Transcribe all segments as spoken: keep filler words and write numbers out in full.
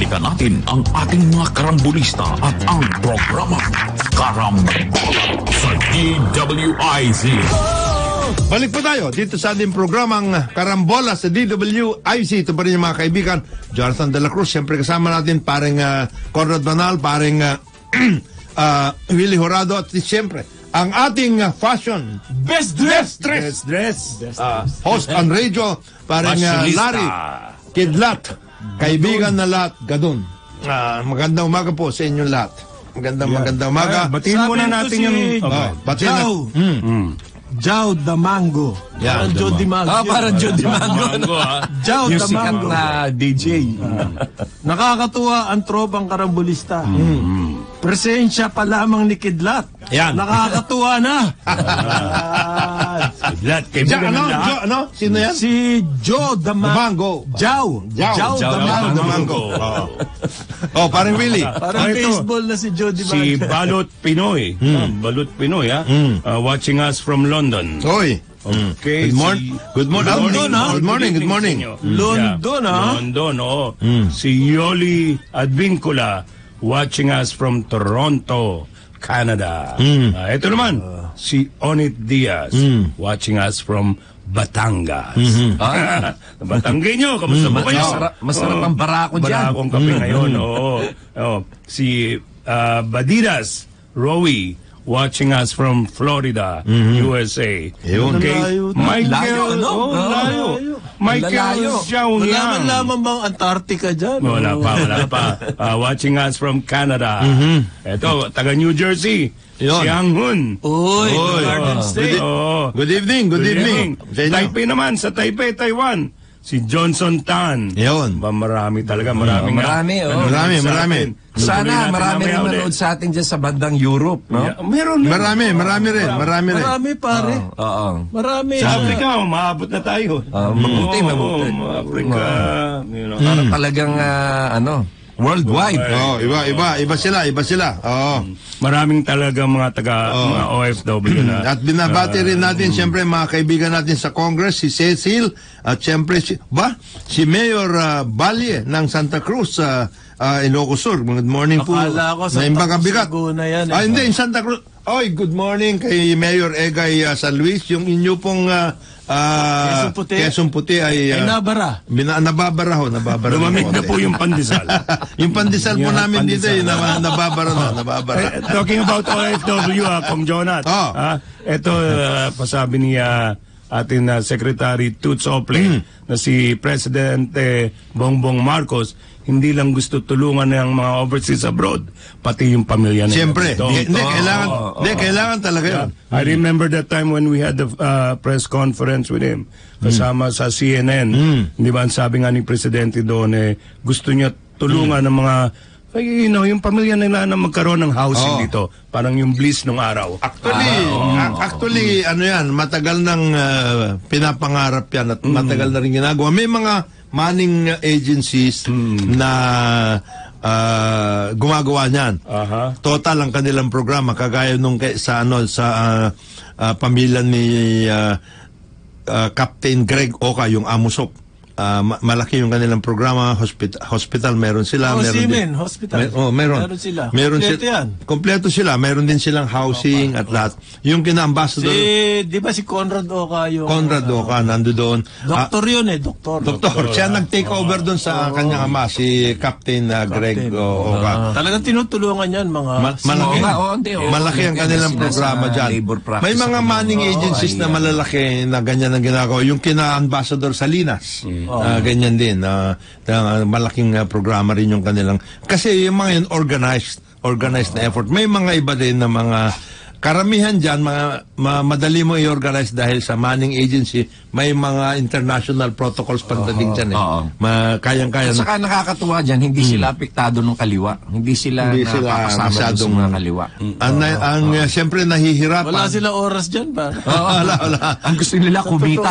Balikan natin ang ating mga karambulista at ang programa Karambola sa D W I Z. Balik po tayo dito sa ating programang Karambola sa D W I Z. Ito pa rin yung mga kaibigan, Jonathan De La Cruz. Siyempre kasama natin paring uh, Conrad Banal, paring uh, uh, Willie Horado, at siyempre ang ating uh, fashion Best dress! Best dress, Best dress! Best uh, host on radio, paring uh, Larry Kidlat. Kaibigan na lahat, gadun. Uh, magandang umaga po sa inyong lahat. Magandang yeah. magandang umaga. Ay, batiin muna natin si yung... Okay. Oh, batiin na... Mm. Mm. Joe the Mango. Yeah, parang Joe the Mango. Ah, parang Joe the Mango. Joe the Sikat Mango. na D J. Uh, nakakatuwa ang tropang karambulista. Mm. Presensya pa lamang ni Kidlat. Yan. Nakakatuwa na. Kidlat, kaibigan ano, na lahat. Ano? Sino yan? Si Joe the Mango. Joe. Joe the Mango. The Mango. Oh, oh parang Willie. Parang baseball na si Joe the Mango. Si Balot Pinoy. Mm. Balot Pinoy, ha? Mm. Uh, watching us from London. Oy. Okay. Good morning. Si, good morning. London, ha? Good morning. Good morning. London, ha? London, oh. Mm. Si Yoli Advincula, watching us from Toronto, Canada. Mm. Uh, ito naman, uh, si Onit Diaz, mm. watching us from Batangas. Mm-hmm. Ah. Batanggenyo, kamusta mm, po kayo? Masarap, masarap ang barako dyan. Barakong kape mm. ngayon, oo. Oh. Si uh, Badidas Rowie, watching us from Florida, mm-hmm. U S A. Yun. Okay. Layo, Michael, layo, ano? oh, layo. Michael Xiaoyang. Malaman bang Antarctica dyan? Wala pa, wala pa. Uh, watching us from Canada. Mm-hmm. Ito, taga New Jersey. Yun. Si Ang Hun. Uy, Uy. Garden Oh. State. Good, Oh. good evening, good, Good evening. evening. Taipei naman, sa Taipei, Taiwan. Si Johnson Tan. Yun. Ba, marami talaga, maraming. Marami, oh. nanonood Marami, sa marami. atin. Sana Tuloy natin marami mamaya rin ulit. manood sa atin dyan sa bandang Europe, no? Yeah, meron. Marami, marami rin, marami rin. Marami, pare. Oo. Marami. Sa Africa, maabot na tayo. Ah, mabuti, Oo, mabuti. Africa. You know, Para talagang, ah, ano, worldwide. Oh, iba, iba, iba sila, iba sila. Oh. Maraming talaga mga taga, Oh. mga O F W na. At binabati rin natin siyempre mga kaibigan natin sa Congress, si Cecil, at siyempre si, ba? Si Mayor uh, Valle ng Santa Cruz sa uh, Ilocos Sur. Good morning po. Akala ko sa Naimbang kabigat. Laguna yan. Eh. Ah, hindi, in Santa Cruz. Oy, good morning kay Mayor Egay uh, San Luis. Yung inyo pong uh, uh, Quezon Puti. Quezon Puti ay, uh, Ay nabara. Bina, nababara ho, nababara. Lumamig na po yung pandesal. Yung pandesal po Yung namin dito, pandesal. yung nab- nababara na, nababara. Eh, talking about O F W, ha, Kong Jonat. Oh. Ah, ito, uh, pasabi ni uh, ating uh, Secretary Toots Ople Mm. na si Presidente Bongbong Marcos hindi lang gusto tulungan ng mga overseas abroad, pati yung pamilya nila. Siyempre, dito. hindi, kailangan, Oo, oo, hindi, oo. kailangan talaga yun. I remember that time when we had the uh, press conference with him, kasama sa C N N. Di ba, ang sabi nga ni Presidente doon, eh, gusto niya tulungan ng mga, ay, you know, yung pamilya nila na magkaroon ng housing Oo. dito. Parang yung bliss nung araw. Actually, a- actually, ano yan, matagal nang uh, pinapangarap yan at matagal na rin ginagawa. May mga manning agencies na uh, gumagawa niyan. Aha. Total ang kanilang programa, kagaya nung kay, sa ano sa uh, uh, pamilya ni uh, uh, Captain Greg Oka, yung Amusop. Uh, ma- malaki yung kanilang programa, hospital, hospital meron sila. Oh, meron Simen, din, hospital. Mer- oh, meron. Meron sila. Meron Kompleto si- yan. Kompleto sila. Meron din silang housing at lahat. Yung kina-ambassador, Si, di ba si Conrad Oca yung... Conrad Oca, nando doon. Doktor yun eh, doktor. Doktor, siya nag-take over doon sa kanyang ama, si Captain uh, Greg Captain. uh, Oca. Talagang tinutulungan yan mga... Ma- malaki, Oo nga, oo, hindi, oo. malaki ang Yung kanilang sila sa programa dyan. labor practice May mga sa manning kanila. agencies Oo, na ay, malalaki na ganyan ang ginagawa. Yung kina-ambassador Salinas, ah, ganyan din. Uh, malaking uh, programa rin yung kanilang. Kasi yung mga yun, organized, organized na effort. May mga iba din na mga karamihan dyan, mga, ma, madali mo i-organize dahil sa manning agency, may mga international protocols pagdating dyan eh. Oo. Ma, kayang-kaya At na. saka nakakatuwa dyan, hindi sila apektado ng kaliwa. Hindi sila Hindi sila nakakasama dun sa masyadong- mga kaliwa. Ang, ang uh, siyempre nahihirapan. Wala sila oras dyan ba? Oo, wala, wala. Ang gusto nila kumita.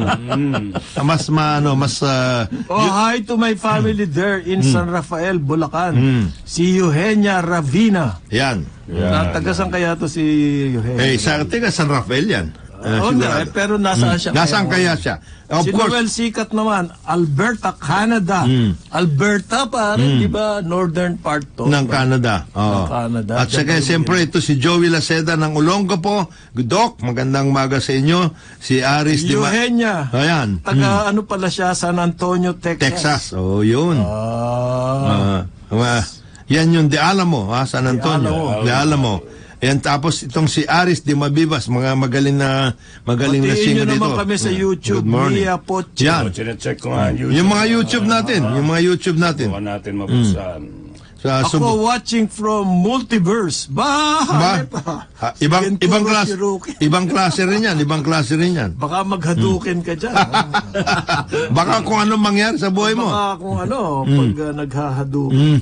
Mas maano, mas uh, Oh, hi to my family there in San Rafael, Bulacan. Si Eugenia Ravina. yan. Yeah. Natagasan kaya to si Eugenia? Eh, sa tiga San Rafael yan. uh, Oo nga, eh, pero nasaan siya? Nasaan kaya siya? Of Si course, Noel Sikat naman, Alberta, Canada. Mm. Alberta, pare, di ba? Northern part to. ng Canada. Oo. Ng Canada. At saka Diyan siyempre ito si Joey Laceda ng Olongapo. Doc, magandang maga sa inyo. Si Aris Di Ma- Eugenia. Ayan. Taga ano pala siya, San Antonio, Texas. Texas. Oh, yun. Ah. Ah, ma- yan yung De Alamo, ha, San Antonio. De Alamo. Yan, tapos itong si Aris Di Mabibas, mga magaling na magaling na Batiin singer nyo dito. naman kami sa YouTube, Good morning. Mia Poche. Yan. So, check ko nga YouTube. Yung mga YouTube natin, yung mga YouTube natin. Huwag natin mabuksan. Sa Ako sub- watching from Multiverse. Ba? ba? pa. Ha, ibang Kenturo ibang klase, Shiroki. ibang klase rin yan, ibang klase rin yan. Baka maghadukin ka dyan. Baka kung anong mangyari sa buhay mo. Baka kung ano, pag uh, naghahadukin.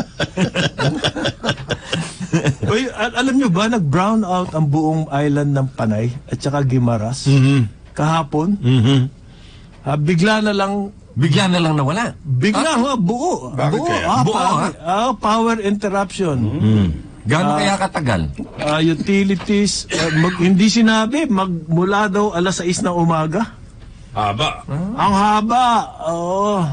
Uy, al- alam nyo ba, nag-brown out ang buong island ng Panay at saka Guimaras kahapon. Mhm. Ah, bigla na lang, Bigla na lang nawala. bigla nga, buo. Bakit buo, kaya? ah, Buo, power, ah, power interruption. Gaano kaya katagal? Ah, utilities, ah, mag, hindi sinabi, magmula daw alas sais ng umaga. Haba. Ang haba, oo.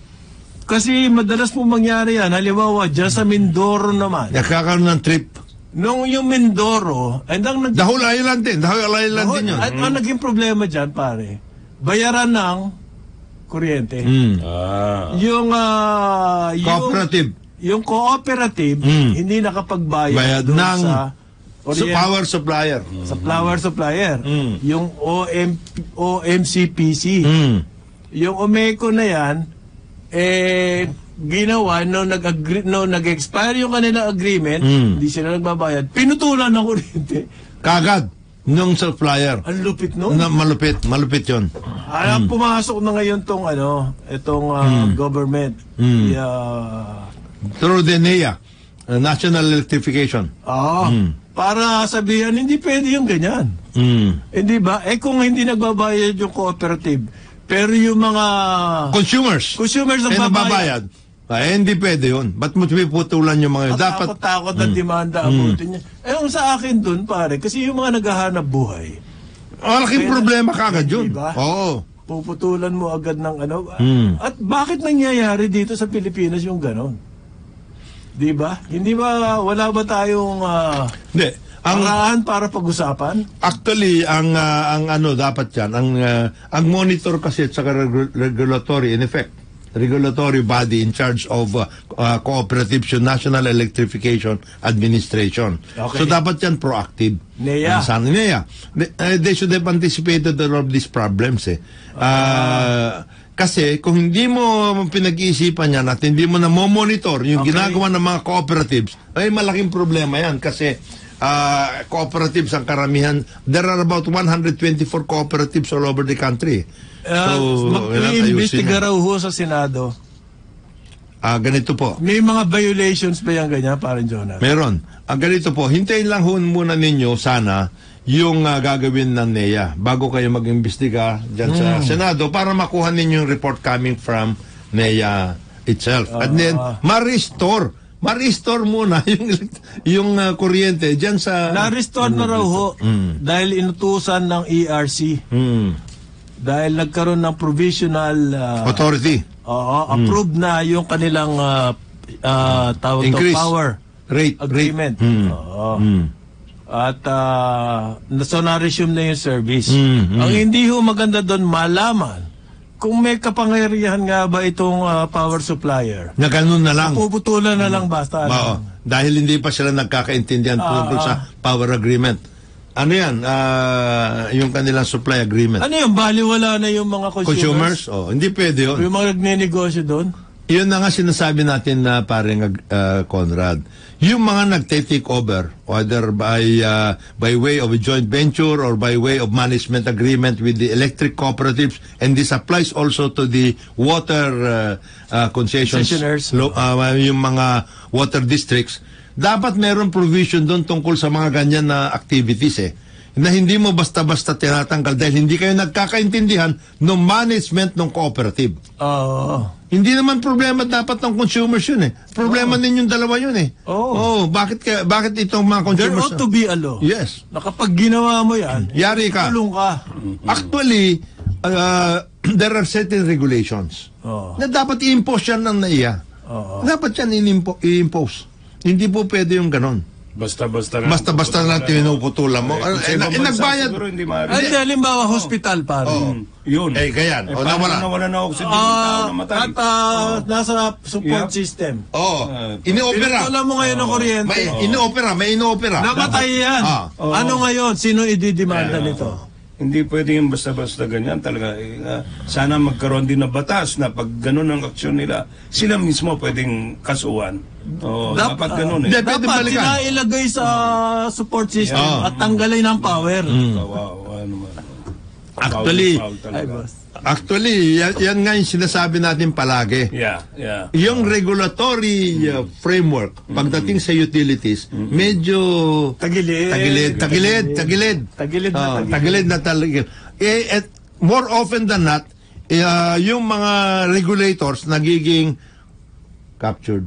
Kasi madalas po mangyari yan. Halimbawa, dyan sa Mindoro naman. Nakakaroon ng trip. Nung yung Mindoro, and ang nag- Dahul Island din. Dahul Island din yun. At ang naging problema dyan, pare, bayaran ng kuryente. Mm. Ah. Yung, ah, yung, Cooperative. yung cooperative, Mm. hindi nakapagbayad Bayad doon ng sa So, kuryente- power supplier. sa flower supplier. Mm. Yung O M, O M C P C. Mm. Yung Omeco na yan, eh, ginawa, no, nag-agree, no, nag-expire yung kanila agreement, Mm. hindi sila nagbabayad, pinutulan ng kuryente. Kagad. Nung supplier. Ang lupit nun. Na, malupit. Malupit yun. Ah, pumasok na ngayon tong, ano, itong ah, government. Mm. Yeah. Through the N E A. uh, National Electrification. Ah, para sabihan, hindi pwede yung ganyan. Mm. Hindi ba? Eh, kung hindi nagbabayad yung cooperative, pero yung mga Consumers. consumers Eh, nagbabayad, nababayad. Eh, hindi pwede yun. Ba't mo piputulan yung mga yun? Dapat, takot-takot na demanda abutin niya. Eh, yung sa akin dun, pare, kasi yung mga naghahanap buhay, malaking Pwede- problema kagad yun. Di ba? Oo. puputulan mo agad ng ano. Mm. At bakit nangyayari dito sa Pilipinas yung ganon? Di ba? Hindi ba, wala ba tayong uh, Hindi. Ang, paraan para pag-usapan? actually, ang, ah, ang ano dapat yan, ang, ah, ang monitor kasi at saka regu- regulatory, in effect, regulatory body in charge of uh, uh, cooperatives yung National Electrification Administration. Okay. So dapat yan proactive. N E A. Ang sana N E A. They, uh, they should have anticipated all of these problems eh. Uh, kasi kung hindi mo pinag-iisipan yan at hindi mo na monitor yung Okay. ginagawa ng mga cooperatives, ay malaking problema yan kasi uh, cooperatives ang karamihan. There are about one hundred twenty-four cooperatives all over the country. Uh, Mag-iimbestiga raw ho sa Senado. Ah, ganito po. May mga violations ba yan ganyan, parang Jonah? Meron. Ah, ganito po. Hintayin lang ho muna ninyo sana yung ah, gagawin ng N E A bago kayo mag-imbestiga dyan sa Senado para makuha ninyo yung report coming from N E A itself. And then, ma-restore. Ma-restore muna yung, yung ah, kuryente dyan sa... Na-restore na raw ho dahil inutusan ng E R C. Hmm. Dahil nagkaroon ng provisional uh, Authority. oo, approved na yung kanilang uh, uh, tawag to, Increase. power Rate. agreement. Rate. Hmm. Oo. Hmm. At uh, so na-resume na yung service. Mm, mm. Ang hindi ho maganda doon malaman kung may kapangyarihan nga ba itong uh, power supplier. Na ganun na lang. Puputulan na lang basta. Oo. Dahil hindi pa sila nagkakaintindihan tungkol Ah, sa power agreement. Ano yan? Ah, yung kanilang supply agreement. Ano yung baliwala na yung mga Consumers? consumers? Oh, hindi pwede yun. Yung mga nagnenegosyo doon? Yun na nga sinasabi natin na parang uh, Conrad. Yung mga nagte-take over, whether by uh, by way of a joint venture or by way of management agreement with the electric cooperatives, and this applies also to the water uh, uh, concessions, Concessionaires. lo- uh, yung mga water districts, dapat meron provision doon tungkol sa mga ganyan na activities eh. Na hindi mo basta-basta tinatanggal dahil hindi kayo nagkakaintindihan ng management ng cooperative. Oo. Hindi naman problema dapat ng consumers yun eh. Problema ninyong dalawa yun eh. Oo. Oh, bakit ka, bakit itong mga There consumers? ought to be a law. Yes. Na kapag ginawa mo yan, Yari ka. tulong ka. Actually, uh, there are certain regulations Oo. na dapat i-impose yan ng N A I A. Oo. Dapat yan inimpo- i-impose. Hindi po pwede yung ganon. Basta-basta lang. Basta-basta lang tinuputulan mo. Kung sa Eh, ibang eh, bansa, nagbayad. siguro hindi Ay, maaari. di, halimbawa, hospital, pare. Oh. Yun. Eh, kaya yan. O, paano nawala. nawala na oxygen yung tao Ah, namatay? at ah, nasa support Yep. system. Oo. Uh, Iniopera. Pinutulan mo ngayon ng kuryente. May iniopera, may iniopera. Namatay yan. Ah. Ano ngayon? Sino ididemanda nito? Hindi pwede yung basta-basta ganyan talaga. Eh, ah, sana magkaroon din ng batas na pag ganun ang aksyon nila, sila mismo pwedeng kasuhan. Oo, Dap- dapat ganun eh. Hindi, pwede Dapat balikan. sila ilagay sa support system Yeah. at tanggalin ang power. Kawawa naman. Actually- Foul, foul Ay, talaga. boss. Actually, yan, yan nga yung sinasabi natin palagi. Yeah, yeah. Yung regulatory uh, framework pagdating sa utilities, medyo Tagilid. tagilid, tagilid, tagilid. Tagilid na Ah, tagilid. tagilid na tagilid. Eh, at more often than not, eh, ah, yung mga regulators nagiging captured.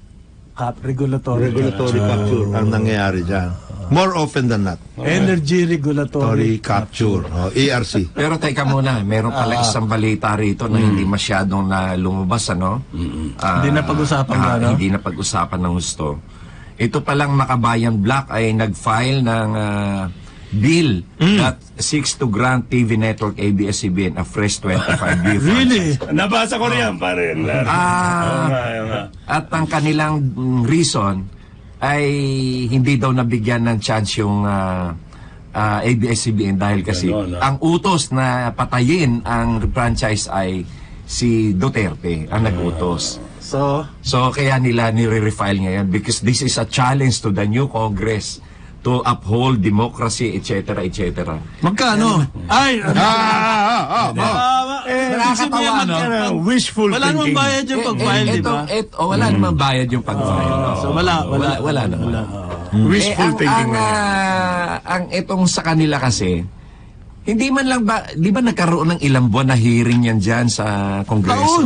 Cap, regulatory. Regulatory capture ang nangyayari dyan. More often than not. Energy regulatory. Regulatory capture. Oh, E R C. Pero teka muna, meron pala isang balita rito na hindi masyadong na lumabas, ano? Ah, Hindi na pag-usapan ah, ba, no? Hindi na pag-usapan ng gusto. Ito palang Makabayan Black ay nag-file ng ah, bill that seeks to grant T V network A B S C B N a fresh twenty-five year Really? Nabasa ko rin yan, pare. Oo Ah, nga, oo nga. at ang kanilang mm, reason ay hindi daw nabigyan ng chance yung ah, ah, A B S C B N dahil kasi Ganon, ah. ang utos na patayin ang franchise ay si Duterte ang nag-utos. So, So kaya nila nire-refile ngayon because this is a challenge to the new Congress to uphold democracy, et cetera, et cetera. magkano? Ay, Ah, ah, ah, ah, ah. eh, nakakatawa, no? Wishful wala namang thinking. bayad yung pag-file, Eh, di eto, ba? et- oh, wala namang bayad yung pag-file. no? So, wala, wala. Wala, wala naman. Wishful Eh, ang, thinking ang, na yan. ah, ang itong sa kanila kasi, hindi man lang ba, di ba nagkaroon ng ilang buwan na hearing yan dyan sa Kongreso?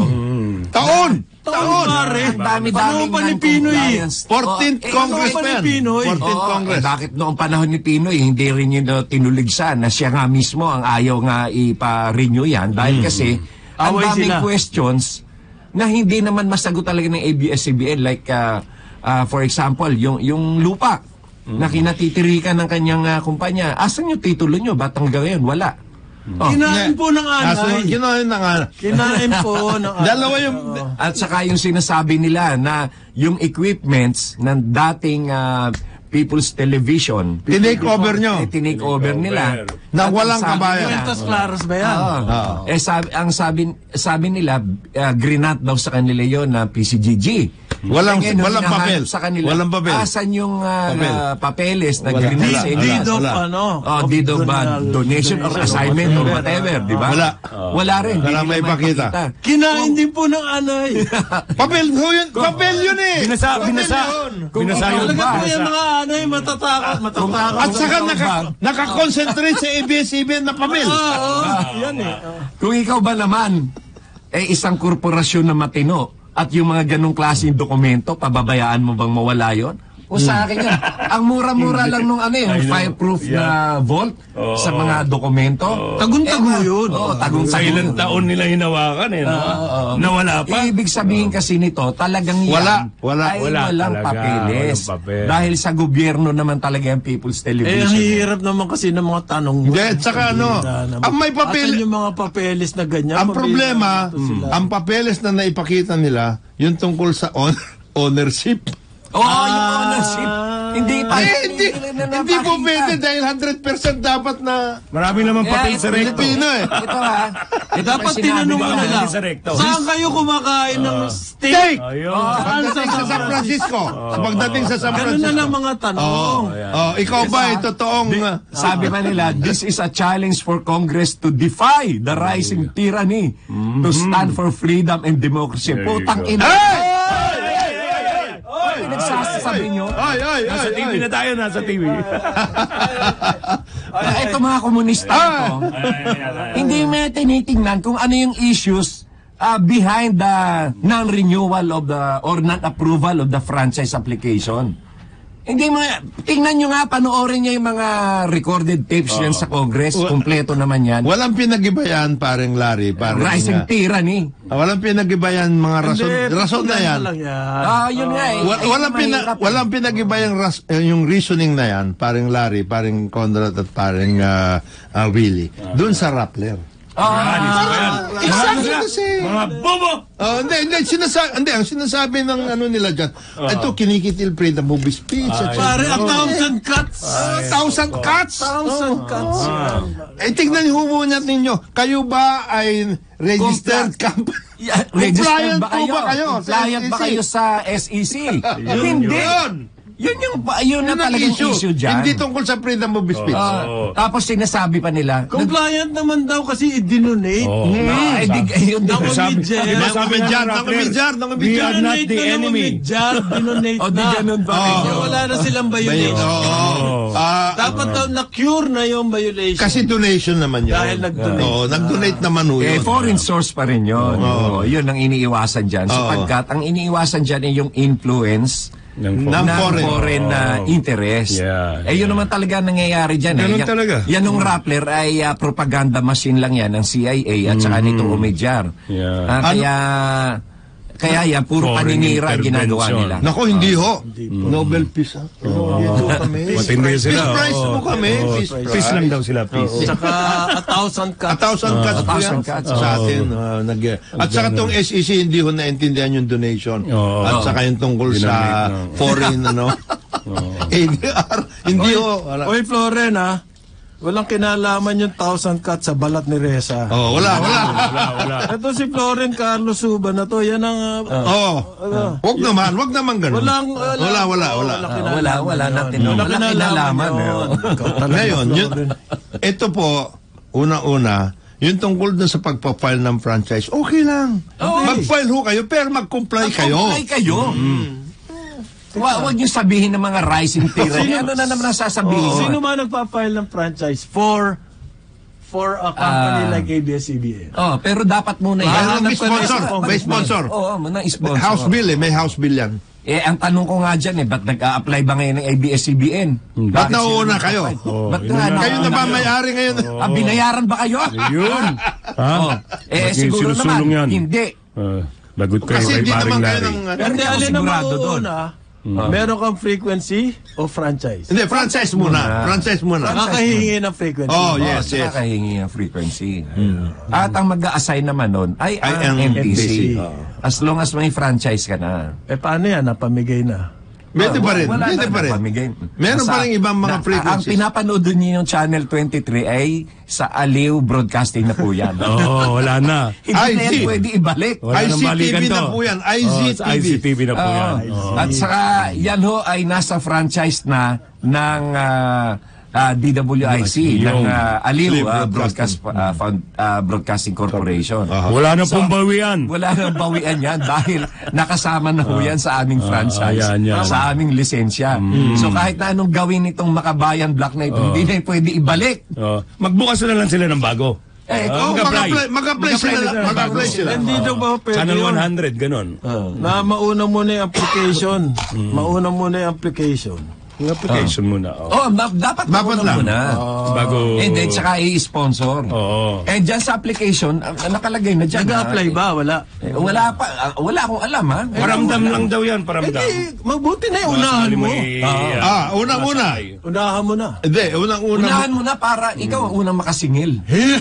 Taon! Taon, pare. Ang dami-dami Panahon pa ni Pinoy. fourteenth Oh, eh, Congress ano pa ba ni yan. Pinoy? fourteenth Oo, Congress. eh, bakit noong panahon ni Pinoy, hindi rin yun uh, tinuligsan na siya nga mismo ang ayaw nga ipa-renew yan dahil kasi ang Away daming sila. questions na hindi naman masagot talaga ng A B S C B N like uh, uh, for example, yung, yung lupa na kinatitirikan ng kanyang uh, kumpanya. Asan yung titulo nyo? Ba't hanggang ngayon? Wala. Oh. Kinain po ng Kaso, anay. kinain na nga. Kinain po ng anay. Dalawa yung... At saka yung sinasabi nila na yung equipments ng dating ah, People's Television, Tinake over nyo. eh, tinake over nila. Na At ang walang sabi kabayan. nila- Cuentas Claros ba yan? Oo. Oo. Eh sabi, ang sabi sabi nila uh, grinat daw sa kanila yon na P C G G. Walang- Kaya nung walang hinahanap papel. Sa kanila, Walang papel. Asan yung ah, Papel. na papeles na Wala. grinat Wala. sa inyo? Wala. Deed of wala. ano? Oh, deed of ba, donation or assignment or whatever, di ba? Wala. Wala rin. Wala Hindi may nila pakita. maipakita. Kinain din po ng anay. Papel ko yun. Papel yun eh. Binasa, Papel binasa. yun. Binasa yung Talaga po ba? yung mga anay matatakot, matatakot. At saka naka, naka-concentrate sa A B S C B N na papel. Ah, oo. Yan eh. Kung ikaw ba naman, eh isang korporasyon na matino at yung mga ganong klaseng dokumento, pababayaan mo bang mawala yon? O sa akin yan, ang mura-mura lang nung ano yung I know. fireproof na vault Oo. sa mga dokumento. Tagun-tago Eh, yun. Oo, tagung-tago. Sa ilang taon nila hinawakan eh, no? Nawala pa. Ibig sabihin kasi nito, talagang yan Wala, wala, ay wala walang talaga, papeles. walang papel. Dahil sa gobyerno naman talaga yung People's Eh, ang Television. hirap naman kasi ng mga tanong. Hindi, at saka ano, ang may papel- Asan yung mga papeles na ganyan? Ang Pabili- problema, ito sila. ang papeles na naipakita nila, yung tungkol sa on- ownership. Oo, oh, yung ownership. Hindi pa. Eh, hindi, hindi po pwede dahil one hundred percent dapat na Marami naman papel sa recto. Pilipino eh. Ito ha. Ito Dapat pa sinabi tinanong mo ko na na lang. sa recto. Saan kayo kumakain ng steak? Steak! Ayun. Saan Pagdating sa San Francisco. Pagdating sa San Ganun na Francisco. lang mga tanong. Oh, ikaw ba ay totoong... uh, Sabi pa nila, this is a challenge for Congress to defy the rising tyranny, to stand for freedom and democracy. There you Putang go. ina. Hey! Ano nagsasabi nyo? Ay, ay, ay, Nasa T V ay. na tayo, nasa T V. Ay, ito mga komunista ito. Hindi mo tinitingnan kung ano yung issues uh, behind the non-renewal of the or non-approval of the franchise application. Hindi mo, tingnan nyo nga, panoorin niya yung mga recorded tapes yan sa Congress. Kompleto naman yan. Walang pinag-iba yan, pareng Larry. Pareng, Rising uh, tyranny. walang pinag-iba yan, mga rason. Hindi, rason na yan. lang yan. Ah, yun nga eh. Wa- Eh, walang, pina, mahirap eh. walang pinag-iba yung, ras, eh, yung reasoning na yan, pareng Larry, pareng Conrad at pareng uh, uh, Willie. Doon sa Rappler. Ah, Exactly the same. Mga bobo! Oh, hindi, hindi, sinasabi, hindi, ang sinasabi ng ano nila dyan, ito, kinikitil freedom of speech. at Pare, a saka- thousand cuts. Ah, thousand cuts. Thousand cuts. Eh, tignan yung hubunat ninyo. Kayo ba ay registered company? Yeah, registered ba kayo? Compliant ba kayo sa S E C? Hindi. Yun. Yun yung, yun na Yun ang talagang issue. issue dyan. Hindi tungkol sa freedom of speech. Ah, Oo. tapos sinasabi pa nila, Compliant naman daw kasi i-denonate. Oo. Hmm, eh, di, ayun din. Nako, Sabi- Midget. Di ba Nang sabi nga umidyar, ng nang Rappler, umidyar, nang we umidyar. are not the Dinonate na enemy. Jar, dinonate O, di na. ganun pa rin Oo. yun. Wala na silang violation. Oo. Ah, Dapat daw na-cure na yung violation. kasi donation naman yun. Dahil nag-donate Oo, nag-donate naman ho Eh, yun. foreign source pa rin yun. Oo, yun ang iniiwasan dyan. Sapagkat ang iniiwasan dyan ay yung influence Ng Ng ng foreign. foreign na Oh. interest. Yeah, eh, yun naman talaga nangyayari dyan. Ganun eh. Yan, talaga. Yan ng Rappler ay ah, propaganda machine lang yan ng C I A at saka nitong Umedyar. Yeah. Ah, kaya, kaya yan, puro Foreign paninira ang ginagawa intervention. nila. Nako, hindi ho. Nobel Peace, ha? Oo, dito kami. Matindi Peace sila. Prize Oo. po kami. Oo. Peace Prize. Peace lang daw sila, peace. Saka a thousand A cuts. thousand cuts A po thousand yan cuts. sa atin. ah, nag- at saka itong S E C hindi ho naintindihan yung donation. Oo. At saka yung tungkol sa Dinamit, no. foreign, ano, A D R. Hindi ho. Wala. Oy, Floren, ha? Walang kinalaman yung thousand cuts sa balat ni Reza. Oh, wala, wala. Wala, wala. Ito si Floren Carlos Suba na to. Yan ang... uh, Oh. Wag naman, wag naman ganun. Walang... Wala, wala, wala. Walang Ah, kinalaman wala, wala yun. natin. Walang Wala kinalaman kinalaman, yun. eh. Ikaw talaga, Ngayon, yun, Floren. ito po, unang-una, yung tungkol dun sa pagpa-file ng franchise, okay lang. Okay. Mag-file ho kayo, pero mag-comply kayo. Comply kayo. Wa- Wag niyo sabihin ng mga rising tyranny. Ano na naman ang sasabihin? Oo. Sino ba nagpa-file ng franchise for for a company Ah. like A B S C B N? Oh, pero dapat muna yan. Mayroon Hanap may ka na sponsor. isang May sponsor. Oo, oh, muna sponsor. House bill eh, may house bill yan. Eh, ang tanong ko nga dyan eh, ba't nag-a-apply ba ngayon ng A B S C B N? Ba't Bakit nauna sila kayo? nag-apply? Oh, Ba't yun nga na. Kayo na ba nauna? may-ari ngayon? Ah, binayaran ba kayo? Yun. Ha? Oh, eh, Ba't siguro yung sinusulong naman, yan? hindi. Uh, lagot kayo Kasi kay hindi paring naman kayo Larry. ng... Hindi, Hindi ako alin ang sigurado doon. mauuna? Meron kang frequency o franchise? Hindi, franchise muna. Franchise muna. Nakakahingi ng frequency. Oh, Oh, yes, yes, yes. Nakahingi ang frequency. At ang mag-a-assign naman nun ay, Ay, ang ang M T C. M T C. As long as may franchise ka na. Eh, paano yan? Napamigay na. Pwede pa rin. Wala Pwede na, pa rin. napamigay. Meron Nasa- pa rin ibang mga na- frequencies. Ang pinapanood niyo yung Channel twenty-three ay sa Aliw Broadcasting na po yan. Oo, oh, wala na. Hindi na yan I C. pwede ibalik. Wala nang I C T V balikan to. na po yan. I C T V. Oh, sa I C T V na po Oo. yan. Oo. At saka yan ho ay nasa franchise na ng ah, ah, D W I C, ng Yung ah, Aliw Aliw ah, Broadcasting. Broadcast, ah, Found- ah, Broadcasting Corporation. Wala na pong bawian. Wala nang bawian yan dahil nakasama na ho yan sa aming franchise, Ah, yan, yan. sa aming lisensya. So kahit na anong gawin itong Makabayan Black na ito, hindi na pwede ibalik. Oh, magbukas na lang sila ng bago. Eh, Ah, Oh, mag-apply. mag-apply, mag-apply sila. Mag-apply na Mag-apply bago. sila. Hindi daw ba pwede Channel yun? one hundred, ganun. Na mauna muna yung application. Mauna muna yung application. Yung application muna. Oh. Oh, da- dapat Dapat mauna lang. muna. Bago... And then, tsaka i-sponsor. Oo. Eh, dyan sa application, ang ang nakalagay na dyan. Nag-apply ah, ba? Wala. eh, wala pa. ah, wala akong alam, ha? Paramdam lang daw yan, paramdam. Eh, mabuti na yung Baka unahan sakali mo. may, Ah, unang-una. Unahan mo na. Hindi, unang-una. Unahan mo na para ikaw ang unang makasingil.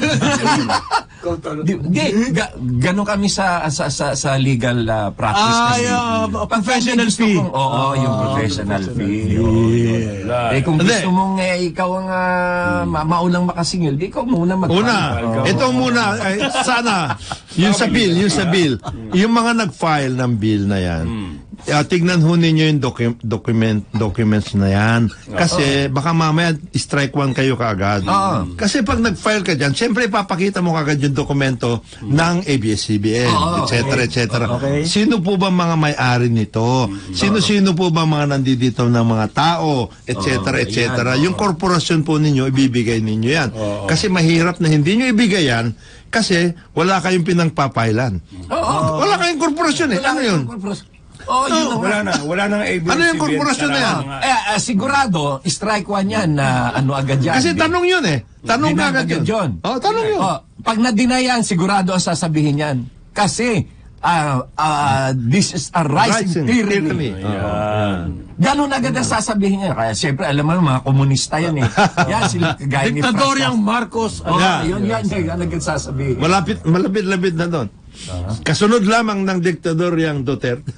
Di, di ga, ganon kami sa sa sa, sa legal ah, practice Ah, kasi. yung, uh, Pag professional gusto fee. mong- Oo, yung professional fee. Wala. Eh kung Hindi. gusto mong eh, ikaw ang ah, ma- maunang makasingil, di ikaw muna mag Una, ito muna, ay, sana, yung sa bill, yung sa bill, yung mga nag-file ng bill na yan, uh, tignan ho ninyo yung docu- document, documents na yan. Kasi baka mamaya strike one kayo kaagad. Oo. Kasi pag nag-file ka dyan, siyempre ipapakita mo kaagad yung dokumento ng A B S C B N, Oo, et cetera, et cetera. Okay. Sino po ba mga may-ari nito? Sino-sino po ba mga nandito ng mga tao, et cetera, et cetera. Yung korporasyon po ninyo, ibibigay ninyo yan. Kasi mahirap na hindi nyo ibigay yan kasi wala kayong pinangpapailan. Oo. Wala kayong korporasyon eh. Ano yun? Oh, yun ang- Wala na, wala nang A B S C B N. Ano yung korporasyon na yan? Mga- Eh, ah, sigurado, strike one yan na ano agad yan. Kasi tanong yun eh. Tanong ka agad Dinagdag yun. yun. Oh, tanong yun. Oh, pag na-deny yan, sigurado ang sasabihin yan. Kasi, ah, ah, this is a rising Rising tyranny. tyranny. Yan. Ganun agad ang sasabihin niya. Kaya siyempre, alam mo, mga komunista yan eh. Yan, sila kagaya ni Diktador Francis. yung Marcos. Oh, Yeah. yun yan, yan, yan agad sasabihin. Malapit, malapit-lapit na doon. Kasunod lamang ng diktador yung Duterte.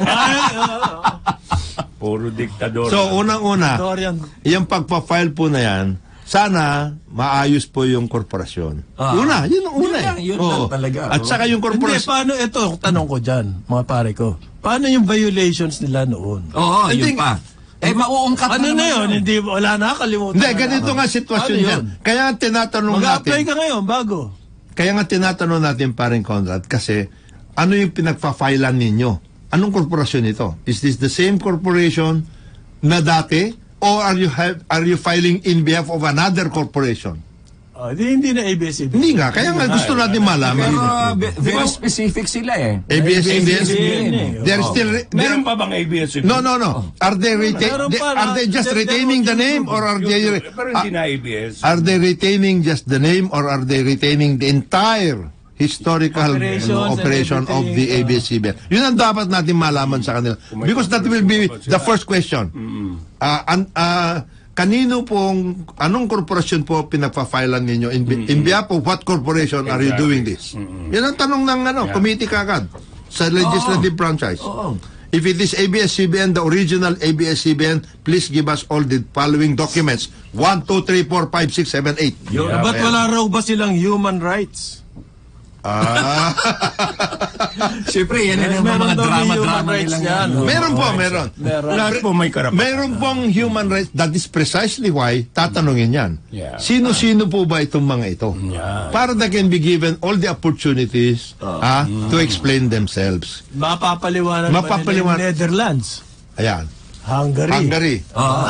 Puro diktador. So, unang-una, Diktador yung... yung pagpa-file po na yan, sana maayos po yung korporasyon. Ah. Una, yun ang una Yun lang, eh. yun Oo. lang talaga, At oh. saka yung Hindi, korporasyon. paano, ito, tanong ko dyan, mga pare ko. Paano yung violations nila noon? Oo, Hindi- yun pa. Eh, mauungkat Ano naman na yun? Hindi, wala na, kalimutan Hindi, na. ganito nga sitwasyon Ano yan. yun? Kaya tinatanong Mag-apply natin, ka ngayon, bago. kaya nga tinatanong natin paring Conrad, kasi ano yung pinagpa-filean ninyo? Anong korporasyon ito? Is this the same corporation na dati? Or are you have, are you filing in behalf of another corporation? Oh, di, hindi na A B S C B N. Hindi nga, kaya nga gusto natin malaman. Pero uh, ve- very specific sila eh. A B S C B N, A B S C B N eh. they're still, re- Meron they're, pa bang A B S C B N? no, no, no. Are they, retain, Meron they- pa are they na- just there- retaining the there was name or are they, Pero hindi na A B S. are they retaining just the name or are they retaining the entire historical Operations uh, operation and of the A everything, B S C B N? Yun ang dapat natin malaman sa kanila. Because that will be the first question. Uh, an, uh, kanino pong, anong korporasyon po pinagpa-filean ninyo? In, in behalf of what corporation are you Exactly. doing this? Yan ang tanong ng ano, Yeah. committee kagad sa legislative franchise. Oo. If it is A B S C B N, the original A B S C B N, please give us all the following documents. one, two, three, four, five, six, seven, eight. Yeah. Ba't wala raw ba silang human rights? Ah. Siyempre, yan yan yung Meron mga daw may drama-drama human rights nilang yan. yan. meron po, meron. Meron. Lahat po may karapatan. Meron pong human rights. That is precisely why tatanungin yan. Yeah. Sino-sino po ba itong mga ito? Yeah. Para they can be given all the opportunities ah, to explain themselves. Mapapaliwanag, Mapapaliwanag. pa nila yung Netherlands, Ayan. Hungary. Hungary. Oo.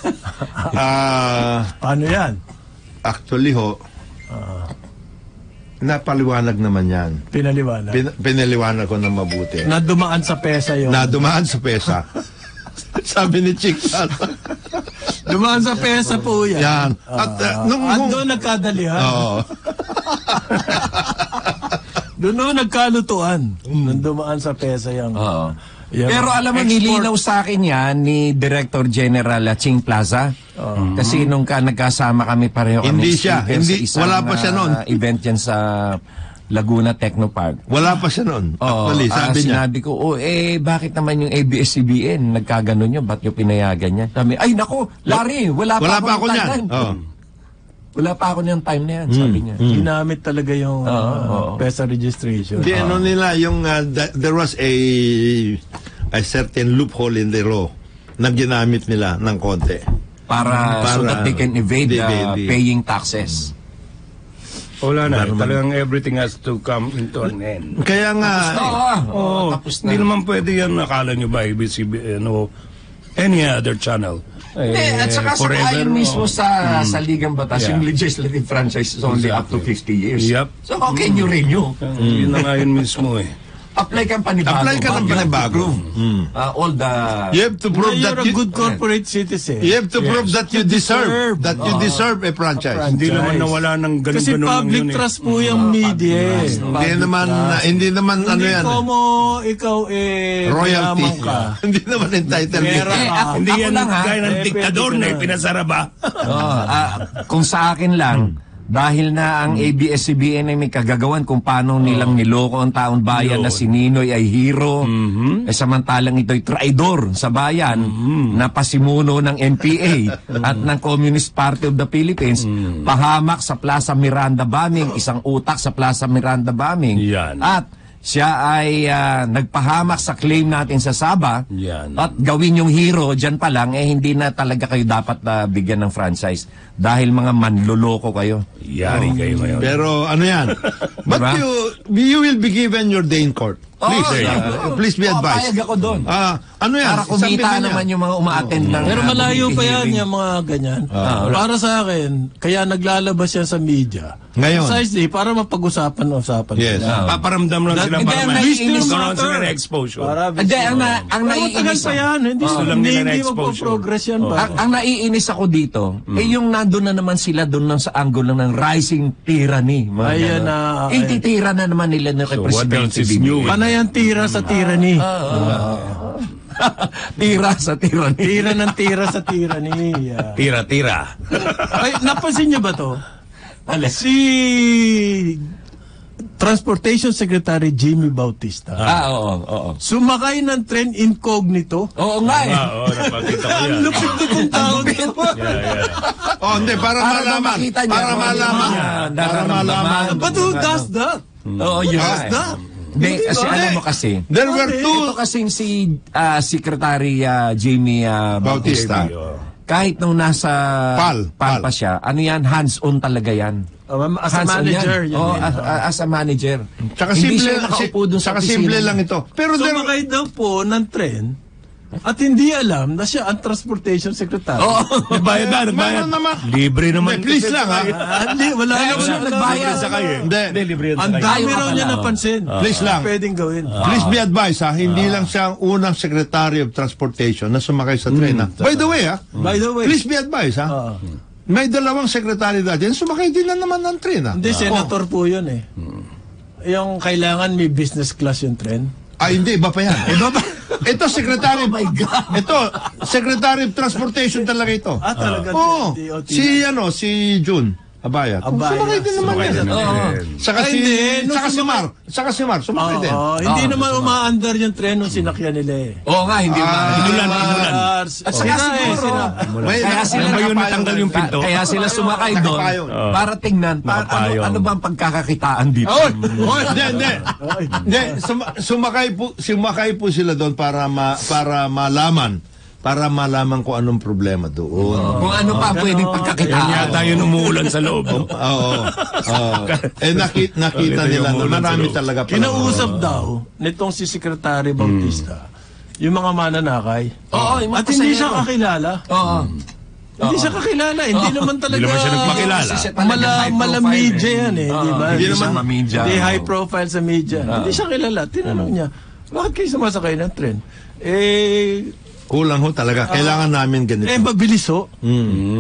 Ah, Paano yan? actually ho, napaliwanag naman yan. Pinaliwanag. Pin, pinaliwanag ko na mabuti. na dumaan sa pesa yun. Na dumaan sa pesa. Sabi ni Chick Sala. dumaan sa pesa po yan. Yan. At uh, nung... At nung- doon nagkadalihan. Oo. Doon no, nagkalutuan. Nung dumaan sa pesa yung... Oo. yung Pero alam mo, export. nilinaw sa akin yan ni Director General uh, Ching Plaza. Kasi nung ka, nagkasama kami pareho kami Hindi siya. speaker Hindi. sa isang, Wala pa siya nun. uh, event yan sa Laguna Technopark. Wala pa siya noon. Oo, Actually, ah, sabi niya. sinabi ko, oh, eh, bakit naman yung A B S C B N, nagkaganon yun, ba't yung pinayagan niya? Sabi, ay, nako, Larry, wala, Wala pa pa ako ako ng niyan. time. Oo. Wala pa ako niyang time na yan, sabi niya. Ginamit talaga yung Oo, uh, oo. pesa registration. Hindi, ano nila, yung, uh, th- there was a, a certain loophole in the law na ginamit nila ng konti. Para, so Para- that they can evade Di- uh, di- di- paying taxes. Wala na. Talagang everything has to come into an end. Kaya nga, Oo, Oh, tapos na. hindi naman pwede yan. Akala nyo ba A B C B N o any other channel? Hindi, Eh, at saka sa forever, ayon mismo oh. sa sa Ligang Batas, Yeah. yung legislative franchise is only up to fifty years. Yep. So how can you renew? Yun na nga yun mismo eh. Apply kang panibago. Apply ka but ng you have to panibago. prove, uh, all the... you have to Now prove you're that a you, good corporate citizen. you have to prove that you deserve, deserve. that you deserve a franchise. Hindi naman Guys. nawala ng ganun-ganun Kasi lang public yun eh. trust po yung media. eh. Hindi Public naman, trust. hindi naman ano Hindi yan. ko mo, ikaw eh, Royalty. mayaman ka. Hindi naman entitlement. Pera Eh, ka. ako, Hindi ako yan lang ha. gaya ng Eh, diktador pwede na ka eh, na. pinasara ba? Oh, ah, kung sa akin lang, dahil na ang A B S C B N ay may kagagawan kung paano nilang niloko ang taong bayan na si Ninoy ay hero, eh, samantalang ito'y traidor sa bayan na pasimuno ng N P A at ng Communist Party of the Philippines, pahamak sa Plaza Miranda bombing, isang utak sa Plaza Miranda bombing, Yan. at siya ay ah, nagpahamak sa claim natin sa Saba Yan. at gawin yung hero dyan pa lang, eh hindi na talaga kayo dapat na bigyan ng franchise dahil mga manloloko kayo. Yari kayo ngayon. Pero ano yan? But Diba? you you will be given your day in court. Please, Oo, uh, please be Oo, advised. payag ako doon. Ah, ano yan? Para kumita Sabihin niya. naman yung mga uma-attend ng Pero ah, malayo pa yan, hearing. yung mga ganyan. Ah. Para sa akin, kaya naglalabas yan sa media. Ngayon. Precisely, para mapag-usapan-usapan. Yes. nila. Paparamdam lang sila Hindi, para ang ma- naiinis- magkaroon sila ng exposure. Para Hindi, ang, na, ang Pero matagal naiinis pa yan. Hindi, Gusto oh, lang hindi, nila na hindi exposure. magpo-progress yan ba? Ang, ang naiinis ako dito, eh yung nandun na naman sila doon lang sa angle ng rising tyranny. Mga Ayan ganon. na, Eh, okay. titira na naman nila ng So, what else is representative. new? Panay ang tira sa tyranny. Tira sa tyranny. Tira ng tira sa tyranny. Yeah. Tira, tira. Ay, napansin niyo ba to? Si Transportation Secretary Jimmy Bautista Ah, oo, oo. sumakay ng tren incognito. Oo nga eh. Ah, oo, napakita ko Ang yan. lupit ng tao dito. Yeah, yeah. Oh, hindi, para, Para malaman. makita niya Para kung ano malaman. yung, ah, Para nararamdaman. malaman. But who does that? Oo, yun Ah, nga eh. that? Hindi, kasi Hindi. alam mo kasi, There were Okay. two ito kasing si ah, Secretary ah, Jamie ah, Bautista. kahit nung nasa Pal, Pal Pal. pa siya, ano yan, hands-on talaga yan. Oh, as a Hands-on manager, yan. yun Oo, yun. as, as a manager. Tsaka Hindi simple, siya nakaupo dun sa tsaka opisina simple niya. lang ito. Pero there, Sumakay daw po ng tren at hindi alam na siya ang Transportation Secretary. Oo. Nagbayad na, nagbayad. Meron naman. Libre naman. Hindi, please lang, ha? Ah, hindi, wala Kaya naman siya siya nagbayad. nagbayad. Sa kayo. Hindi. Hindi, libre yan sa Ang kayo. dami Ayaw raw ka niya pala, napansin. Please lang. Pwedeng gawin. Please be advised, ha? Hindi lang siya ang unang Secretary of Transportation na sumakay sa tren, ha? By the way, ha? By the way, Please be advised, ha? ah, May dalawang secretary dati, sumakay din na naman ng tren, ha? hindi, senator po yun eh. Yung kailangan may business class yung tren. Ay, hindi, iba pa yan. Iba pa. Ito, Secretary... Oh my God. Ito, Secretary of Transportation talaga ito. Ah, talaga. Oo. D O T. Si, ano, si June Abayat. Abayat. Sumakay din naman Sumakay yan. din Oo. naman. Saka Ay, si, hindi. Nung saka si Mar. Saka si Mar, sumakay din. Oo, hindi Ah, naman umaandar yung tren nung sinakyan nila eh. Oo nga, hindi Ah, ba? Inulan, inulan. Ah, At saka sira eh, siguro, sira. May, Kaya sila Ano ba yun nakapayong- natanggal yung pinto? Kaya sila sumakay doon Nakapayong. para tingnan pa, ano, Nakapayong. ano ba ang pagkakakitaan dito. Oy! Oy! Hindi, hindi. Hindi, sum- sumakay po, sumakay po sila doon para ma, para malaman, para malaman kung anong problema doon. Kung ano pa ang pwedeng Yan pagkakitaan. yata yun umuulan sa loob. Oo. Oo. Eh nakita, nakita Ulitin nila yung na ulan marami sa loob. talaga pala. Kinausap daw nitong si Secretary Bautista yung mga mananakay. Oo, yung mga At hindi siya pasahero. kakilala. Oo. Hindi siya kakilala. Hindi naman talaga. Hindi naman siya nagpakilala. Kasi siya talagang Mala, high mala profile media eh. yan eh. Oo, di ba? Hindi naman media. Hindi high profile sa media. Hindi siya kilala. Tinanong niya, bakit kayo sumasakay ng tren? Eh, Kulang ho talaga. Kailangan namin ganito. eh mabilis ho. Mm.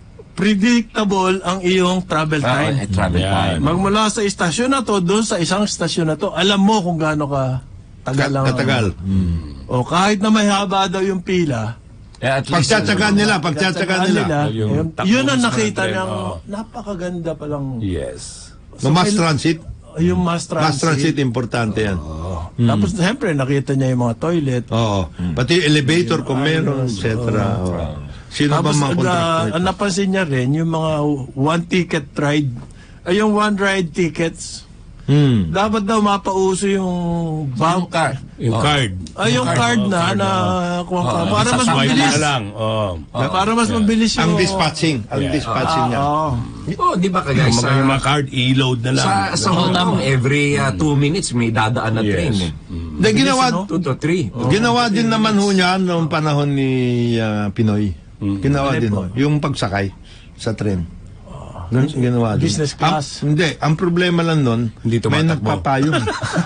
Predictable ang iyong travel Ah, time. eh, travel Yan. time. Magmula sa istasyon na to, doon sa isang istasyon na to, alam mo kung gaano ka tagal lang. Katagal. O kahit na may haba daw yung pila, Eh, at least, Pagtsatsagaan nila, pagtsatsagaan nila. Yung yun, takbo yun ang mo sa nakita tren, niyang oo. napakaganda palang Yes. No mass transit. yung mass transit. Mass transit, importante yan. Tapos siyempre nakita niya yung mga toilet. Oo. Pati elevator kung meron, et cetera. Sino ba Tapos mga uh, contractor? ang napansin niya rin yung mga one ticket ride, ay yung one ride tickets. Hmm. Dapat daw mapauso yung Yung bank card. Yung card. ay yung card na na kuha ka. Oo, para mas Swipe mabilis. na lang. Oh. Para mas mabilis yung Ang dispatching. Ang Yeah. dispatching niya. Oo. Oh, di ba kagaya Yung sa, mga, yung mga card, i-load na lang. sa, sa Hong Kong, every uh, two minutes may dadaan na Yes. train eh. De, ginawa, Two to three. ginawa din naman ho niya noong panahon ni ah, Pinoy. Ginawa din ho. Yung pagsakay sa tren. Ganun ginawa din. Business class. Ang- hindi. Ang problema lang nun, Hindi may tumatakbo. nagpapayong.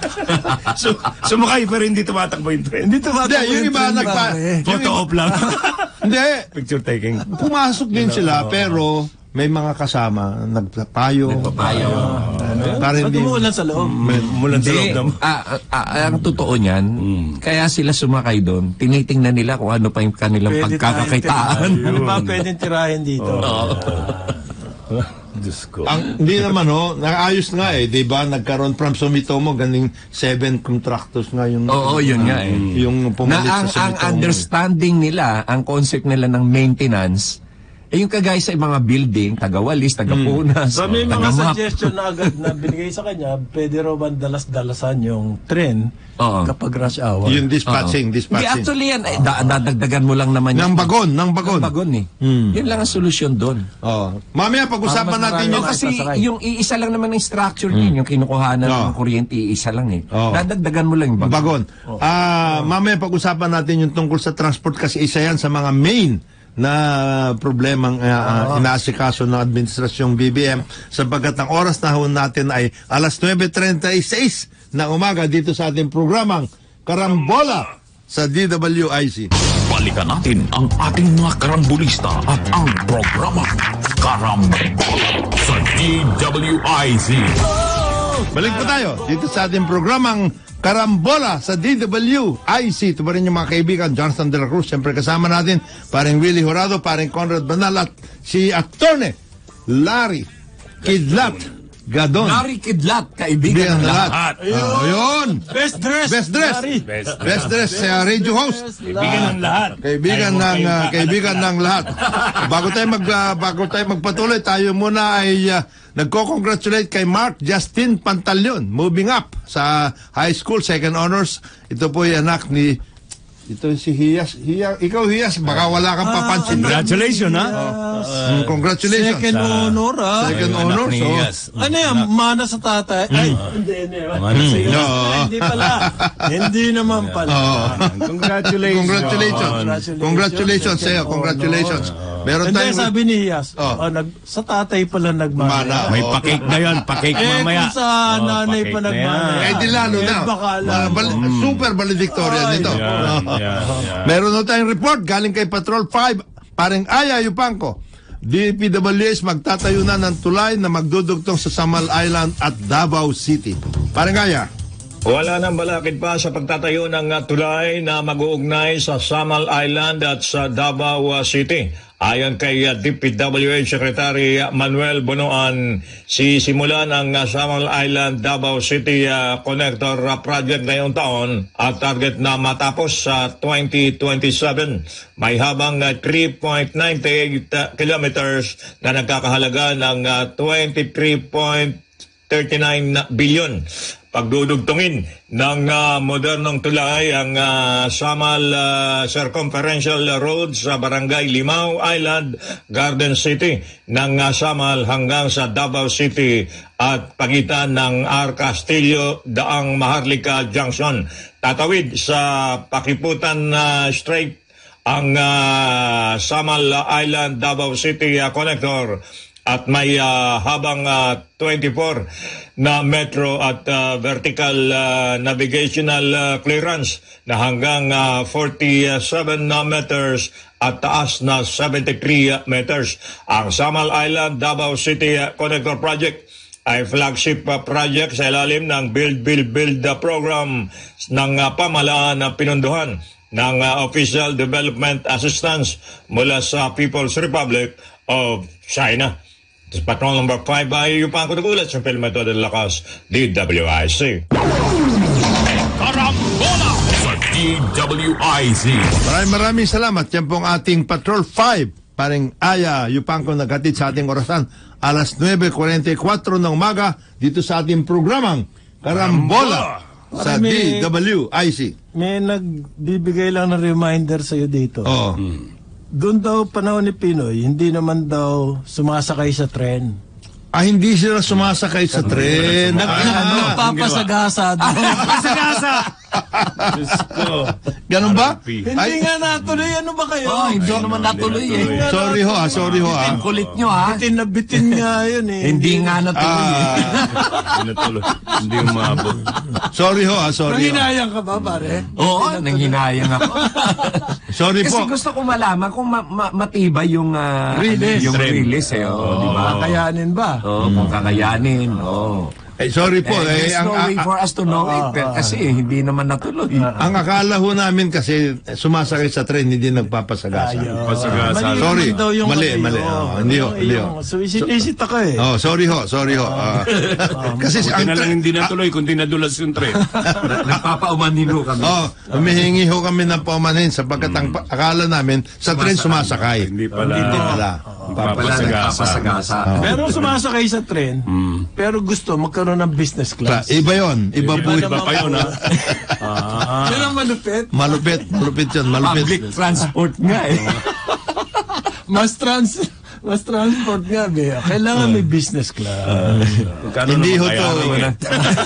so, sumakay pero hindi tumatakbo yung train. Hindi tumatakbo Hindi, yung iba train, nagpa... pare. yung Photo iba- op lang. Hindi. Picture taking. Pumasok din sila, pero may mga kasama, nagpapayong. Nagpapayong. Para Ba't hindi... umuulan sa loob? May mulan sa loob Hindi, naman. ah, ah, ah, ang totoo niyan, kaya sila sumakay doon, tinitingnan nila kung ano pa yung kanilang Pwede pagkakakitaan. tirahin. Ano ba pwedeng tirahin dito? Diyos ko. Ang, hindi naman ho, naayos nga eh, di ba? Nagkaroon from Sumitomo, ganing seven contractors nga yung... Oo, yun nga eh. Yung Na pumalit ang, sa ang Sumitomo. understanding nila, ang concept nila ng maintenance, Eh yung kagaya sa mga building, taga-Walis, taga-Punas, So may mga taga-Map. suggestion na agad na binigay sa kanya, pwede raw ba dalas-dalasan yung tren Oo. kapag rush hour. Yung dispatching, Hindi, dispatching. actually yan, eh, da- dadagdagan mo lang naman Ng yun. bagon, ng bagon. Ng bagon eh. Hmm. Yun lang ang solusyon doon. Oh. Mamaya pag-usapan Para mas natin marami yung... O kasi pasakay. yung iisa lang naman ng structure din, yung kinukuhanan Oo. ng kuryente, iisa lang eh. Oo. Dadagdagan mo lang yung bagon. Bagon. Ah, mamaya pag-usapan natin yung tungkol sa transport kasi isa yan sa mga main na problemang uh, uh, inaasikaso ng administrasyong B B M sapagkat ang oras na ho natin ay alas nueve treinta y seis na umaga dito sa ating programang Karambola sa D W I C. Balikan natin ang ating mga karambulista at ang programa Karambola sa D W I C. Balik po tayo dito sa ating programang Karambola sa D W I C. Ito pa rin yung mga kaibigan, Jonathan De La Cruz. Siyempre kasama natin, paring Willie Jurado, paring Conrad Banal at si Attorney Larry Kidlat Gadon. Larry Kidlat, Kaibigan kaibigan ng na lahat. lahat. Oh, yun. Best dress! Best dress. Larry. Best. Best dress sa radio host. Kaibigan ng lahat. Kaibigan ng uh, kaibigan ng lahat. Bago tayo mag uh, bago tayo magpatuloy, tayo muna ay uh, nagko-congratulate kay Mark Justin Pantaleon, moving up sa high school, second honors. Ito po ay anak ni ito si Hiyas. Hiya, ikaw Hiyas, baka wala kang papansin. Congratulations, ha? Mm, congratulations. Second honor, ah. Second Anak honor. ni So, Iyas. Ano yan? Mana sa tatay? Ay, hindi, hindi. Mana sa iyo. no. Hindi pala. Hindi naman pala. Congratulations. Congratulations. Congratulations sa iyo. Congratulations. Meron Hindi, tayong sabi ni Hiyas, Oh. oh, nag, sa tatay pala Mana. nagmana. May pa-cake na yun. Pa-cake Eh, mamaya. kung sa Oh, nanay pa-cake pa na nagmana. yan. Eh, di lalo Eh, na. baka Uh, alam. bal- Super valedictorian Ay, nito. Yan, yan, yan. Meron na tayong report galing kay Patrol five, paring Aya Yupangko. D P W S magtatayo na ng tulay na magdudugtong sa Samal Island at Davao City. Paring Aya. Wala nang balakid pa sa pagtatayo ng uh, tulay na mag-uugnay sa Samal Island at sa Davao uh, City. Ayon kay uh, D P W H Secretary uh, Manuel Bonoan, sisimulan ang uh, Samal Island Davao City uh, Connector uh, Project ngayong taon at target na matapos sa twenty twenty-seven. May habang uh, three point nine eight uh, kilometers na nagkakahalaga ng uh, twenty-three point three nine bilyon. Pagdudugtungin ng uh, modernong tulay ang uh, Samal uh, Circumferential Road sa Barangay Limao Island, Garden City ng uh, Samal hanggang sa Davao City at pagitan ng R. Castillo daang Maharlika Junction. Tatawid sa Pakiputan uh, Strait ang uh, Samal Island Davao City uh, Connector at may uh, habang uh, twenty-four na metro at uh, vertical uh, navigational uh, clearance na hanggang uh, forty-seven uh, meters at taas na seventy-three uh, meters. Ang Samal Island Davao City uh, Connector Project ay flagship uh, project sa ilalim ng Build, Build, Build uh, program ng uh, pamahalaan na pinunduhan ng uh, Official Development Assistance mula sa People's Republic of China. This is Patrol number five ay Yupangko Nagulat sa Pelmeto de Lakas, D W I C. Karambola sa D W I C. Maraming maraming salamat. Yan pong ating Patrol five, paring Aya Yupangko naghatid sa ating orasan alas nueve cuarenta y cuatro ng umaga dito sa ating programang Karambola sa D W I C. May nagbibigay lang ng reminder sa'yo dito. Oh. Doon daw panahon ni Pinoy, hindi naman daw sumasakay sa tren. Ah, hindi sila sumasakay sa tren. Nag, Ah, nagpapasagasa doon. Pasagasa! Diyos ko. ganun ba? Hindi Ay, nga natuloy, ano ba kayo? Oh, hindi naman natuloy eh. sorry ho ah, sorry ho ah. Ang kulit nyo ha. Bitin na bitin nga yun eh. Hindi nga natuloy eh. Ah, Hindi natuloy. Hindi umabot. sorry ho ah, sorry ho. Nanginayang ka ba, pare? Oo, nanghinayang ako. Sorry Kasi po. gusto ko malaman kung ma- ma- matibay yung uh, Release. yung Trend. release eh. Oh, di ba? Kakayanin ba? Oo, kung kakayanin. Oo. Eh, sorry po. Eh, Eh, there's ang, no way ang, for us to know it. Pero kasi hindi naman natuloy. ang akala ho namin kasi eh, sumasakay sa tren, hindi nagpapasagasa. Pasagasa. Mali Sorry. naman daw yung Mali, ano, mali. yung- Oh, hindi ho, hindi ho. yung- So, isit-isit ako eh. Oh, sorry ho, sorry ho. Ah, kasi Buti ang na lang tren, hindi natuloy, kundi nadulas yung tren. Nagpapaumanin ho kami. oh, humihingi ho kami ng paumanhin sapagkat ang pa- akala namin sa tren sumasakay. Hindi pala. Hindi pala. Pala nagpapasagasa. Pero sumasakay sa tren, pero gusto magkaroon ng business Sa- class. Iba yon, iba po. Iba Iba pa yun, ha? Yun ang malupit. Malupit, malupit yun, malupit. Public transport nga eh. Mas trans mas transport nga, be. Kailangan may business class. Kano Hindi ho naman to. kaya naman?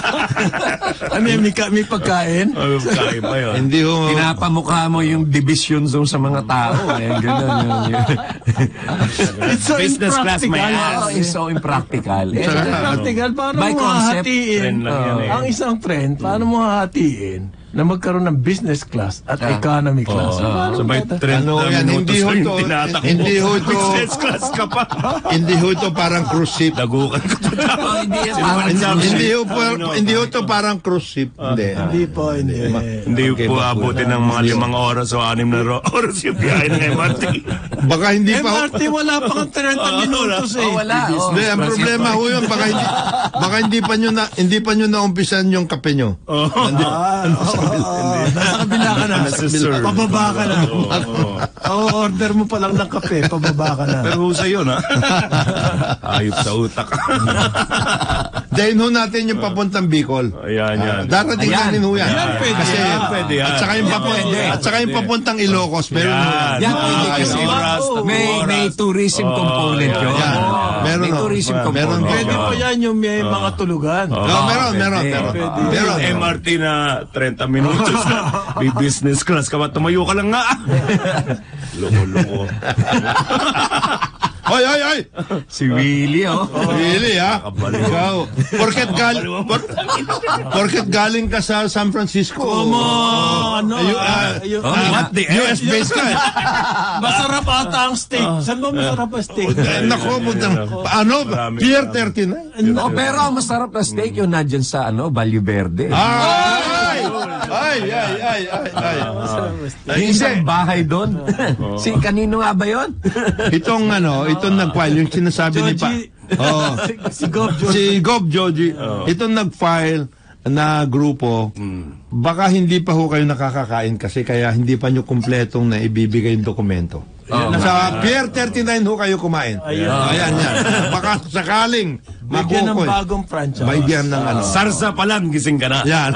ano yun, may, ka- may pagkain? Ay, kaya pa yun. Hindi ho. Pinapamukha mo yung division zone sa mga tao. Eh. Ganun yun. yun. It's so Business class, impractical. my Oh, Kasi. it's so impractical. Eh, It's so impractical. Paano By mo concept, hahatiin trend lang yan eh. ang isang trend? Paano mo hahatiin na magkaroon ng business class at economy class? Paano So, may ba- trend Ano na yan, minutos hindi ho rin to, tinatakbo. hindi ho to, Business class ka pa. hindi ho to parang cruise ship. Lagukan ka pa. Oh, hindi yan parang Hindi, Sabi- hindi ho po, hindi ho to parang cruise ship. Hindi. Hindi po, hindi. Hindi po abutin ng mga limang oras o anim na ro- oras yung biyahe ng M R T. Baka hindi M pa ho. R T, wala pa kang thirty minutos eh. Oh, wala. Oh. Hindi, ang problema ho yun, baka hindi, baka hindi pa nyo na, hindi pa nyo naumpisan yung kape nyo. Ah, oo. Nasa kabila ka na. Nasa-serve. Pababa ka na. Oo, order mo pa lang ng kape, pababa ka na. Pero husay yun, ha? Ayop sa utak. Dahil ho natin yung papuntang Bicol. Ayan, yan. Darating Ayan. natin ho yan. Ayan, pwede Kasi, yan. Pwede yan. at saka yung, papu- at saka yung papuntang Ilocos, meron ho yan. Yan, pwede Ah, kasi. yung oras, tatlong May, oras. may tourism component yan. yun. Yan. Meron May ho. tourism Meron component. ho. Pwede pa yan yung may mga tulugan. No, meron, meron, pwede. meron. Pwede. Meron. M R T na thirty minutos na. May business class ka ba? Tumayo ka lang nga. Loko-loko. Hoy, hoy, hoy! Si Willie, oh. Really, ha? Kabaliw. Ikaw. Porket, gal por porket galing ka sa San Francisco. Como, ano, Ayu- ah, ah, yung- Oh, ah, what the U S based ka. eh. masarap ata ang steak. Saan ba masarap ang steak? Eh, Nako, putang, ano? Marami, Pier marami. thirty-nine? Oh, pero ang masarap na steak yung nandyan sa ano, Valle Verde. Ay! Ay, ay, ay, ay, ay. Yung isang bahay doon. Si kanino nga ba yun? Itong ano, itong nag-file, yung sinasabi ni Pa. Joji. Oh, Si Gob George. si Gob Joji, itong nag-file na grupo, baka hindi pa ho kayo nakakakain kasi kaya hindi pa nyo kumpletong na ibibigay yung dokumento. Sa Pier thirty-nine ho kayo kumain. Ayun. Ayan, yan. Baka sakaling Bigyan ng makukoy. bagong franchise. Bigyan ng ano. Sarsa pa lang, gising ka na. Yan.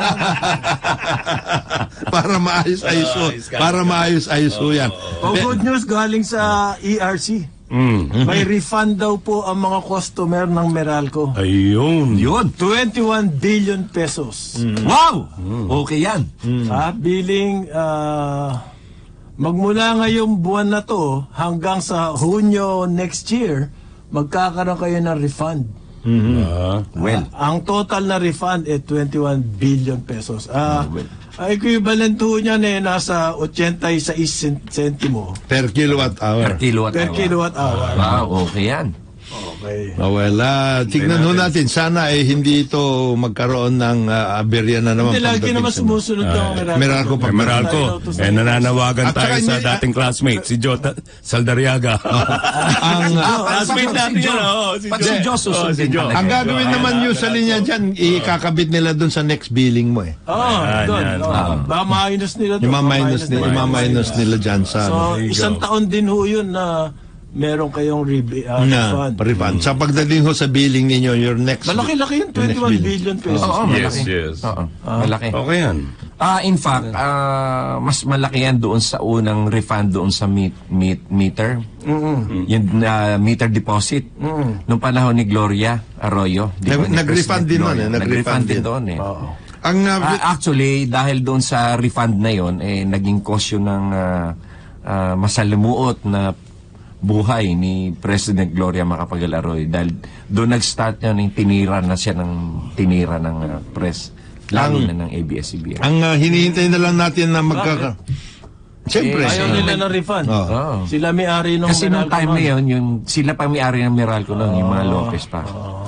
Para maayos-ayos ho. Para maayos-ayos ho yan. Oh, good news galing sa E R C. Mm. May refund daw po ang mga customer ng Meralco. Ayun. Yun. twenty-one billion pesos. Wow! Okay yan. Ah, billing ah, magmula ngayong buwan na to hanggang sa Hunyo next year, magkakaroon kayo ng refund. Ah. Well, Ang total na refund ay twenty-one billion pesos. Ah, ang equivalent ho niyan eh nasa eighty-six centimo Per kilowatt hour. per kilowatt per hour. kilowatt hour. Wow, okay yan. Okay. Oh, well, ah, tignan ho natin. Sana eh, hindi ito magkaroon ng uh, aberya na naman. Hindi lagi pagdating naman sa- sumusunod ng Meralco. Meralco pa. Eh, Meralco, eh, nananawagan At saka tayo sa hindi- dating classmate, si Jota Saldariaga. Ang, Classmate natin Si yun, Joe. oo, si Pag Joe. si Joe Oo, susundin si Joe. talaga. ang gagawin naman nyo sa linya dyan, ikakabit nila doon sa next billing mo eh. Oh, Yan, doon. yan. Oh, ba-minus nila doon. Ima-minus Ba-minus nila, nila. ima-minus nila dyan sa... So, ano. isang taon din ho yun na meron kayong rebe- ah, na refund. refund. Sa pagdating ho sa billing ninyo, your next... Malaki-laki yun, your next twenty-one billing. billion pesos. Oo, Yes, malaki. yes. Oo, malaki. Okay yan. Ah, in fact, ah, mas malaki yan doon sa unang refund doon sa meet, meet, meter. Yung ah, meter deposit. Noong panahon ni Gloria Arroyo. Di ba, Nag- ni nag-refund President din Gloria. nun eh, nag-refund Nag-refund din din. doon eh. Ang... uh, Ah, actually, dahil doon sa refund na yon, eh, naging cause yun ng ah, ah, masalimuot na buhay ni President Gloria Macapagal Arroyo dahil doon nag-start yun yung tinira na siya ng tinira ng ah, press lalo Ang- na ng A B S C B N. ang uh, hinihintay na lang natin na magkaka... Siyempre. Ayaw nila ng refund. Oo. Oo. Sila may-ari ng Kasi nung Meralco time noon. na yun, yung, sila pa may-ari ng Meralco noon, yung mga Lopez pa. Ang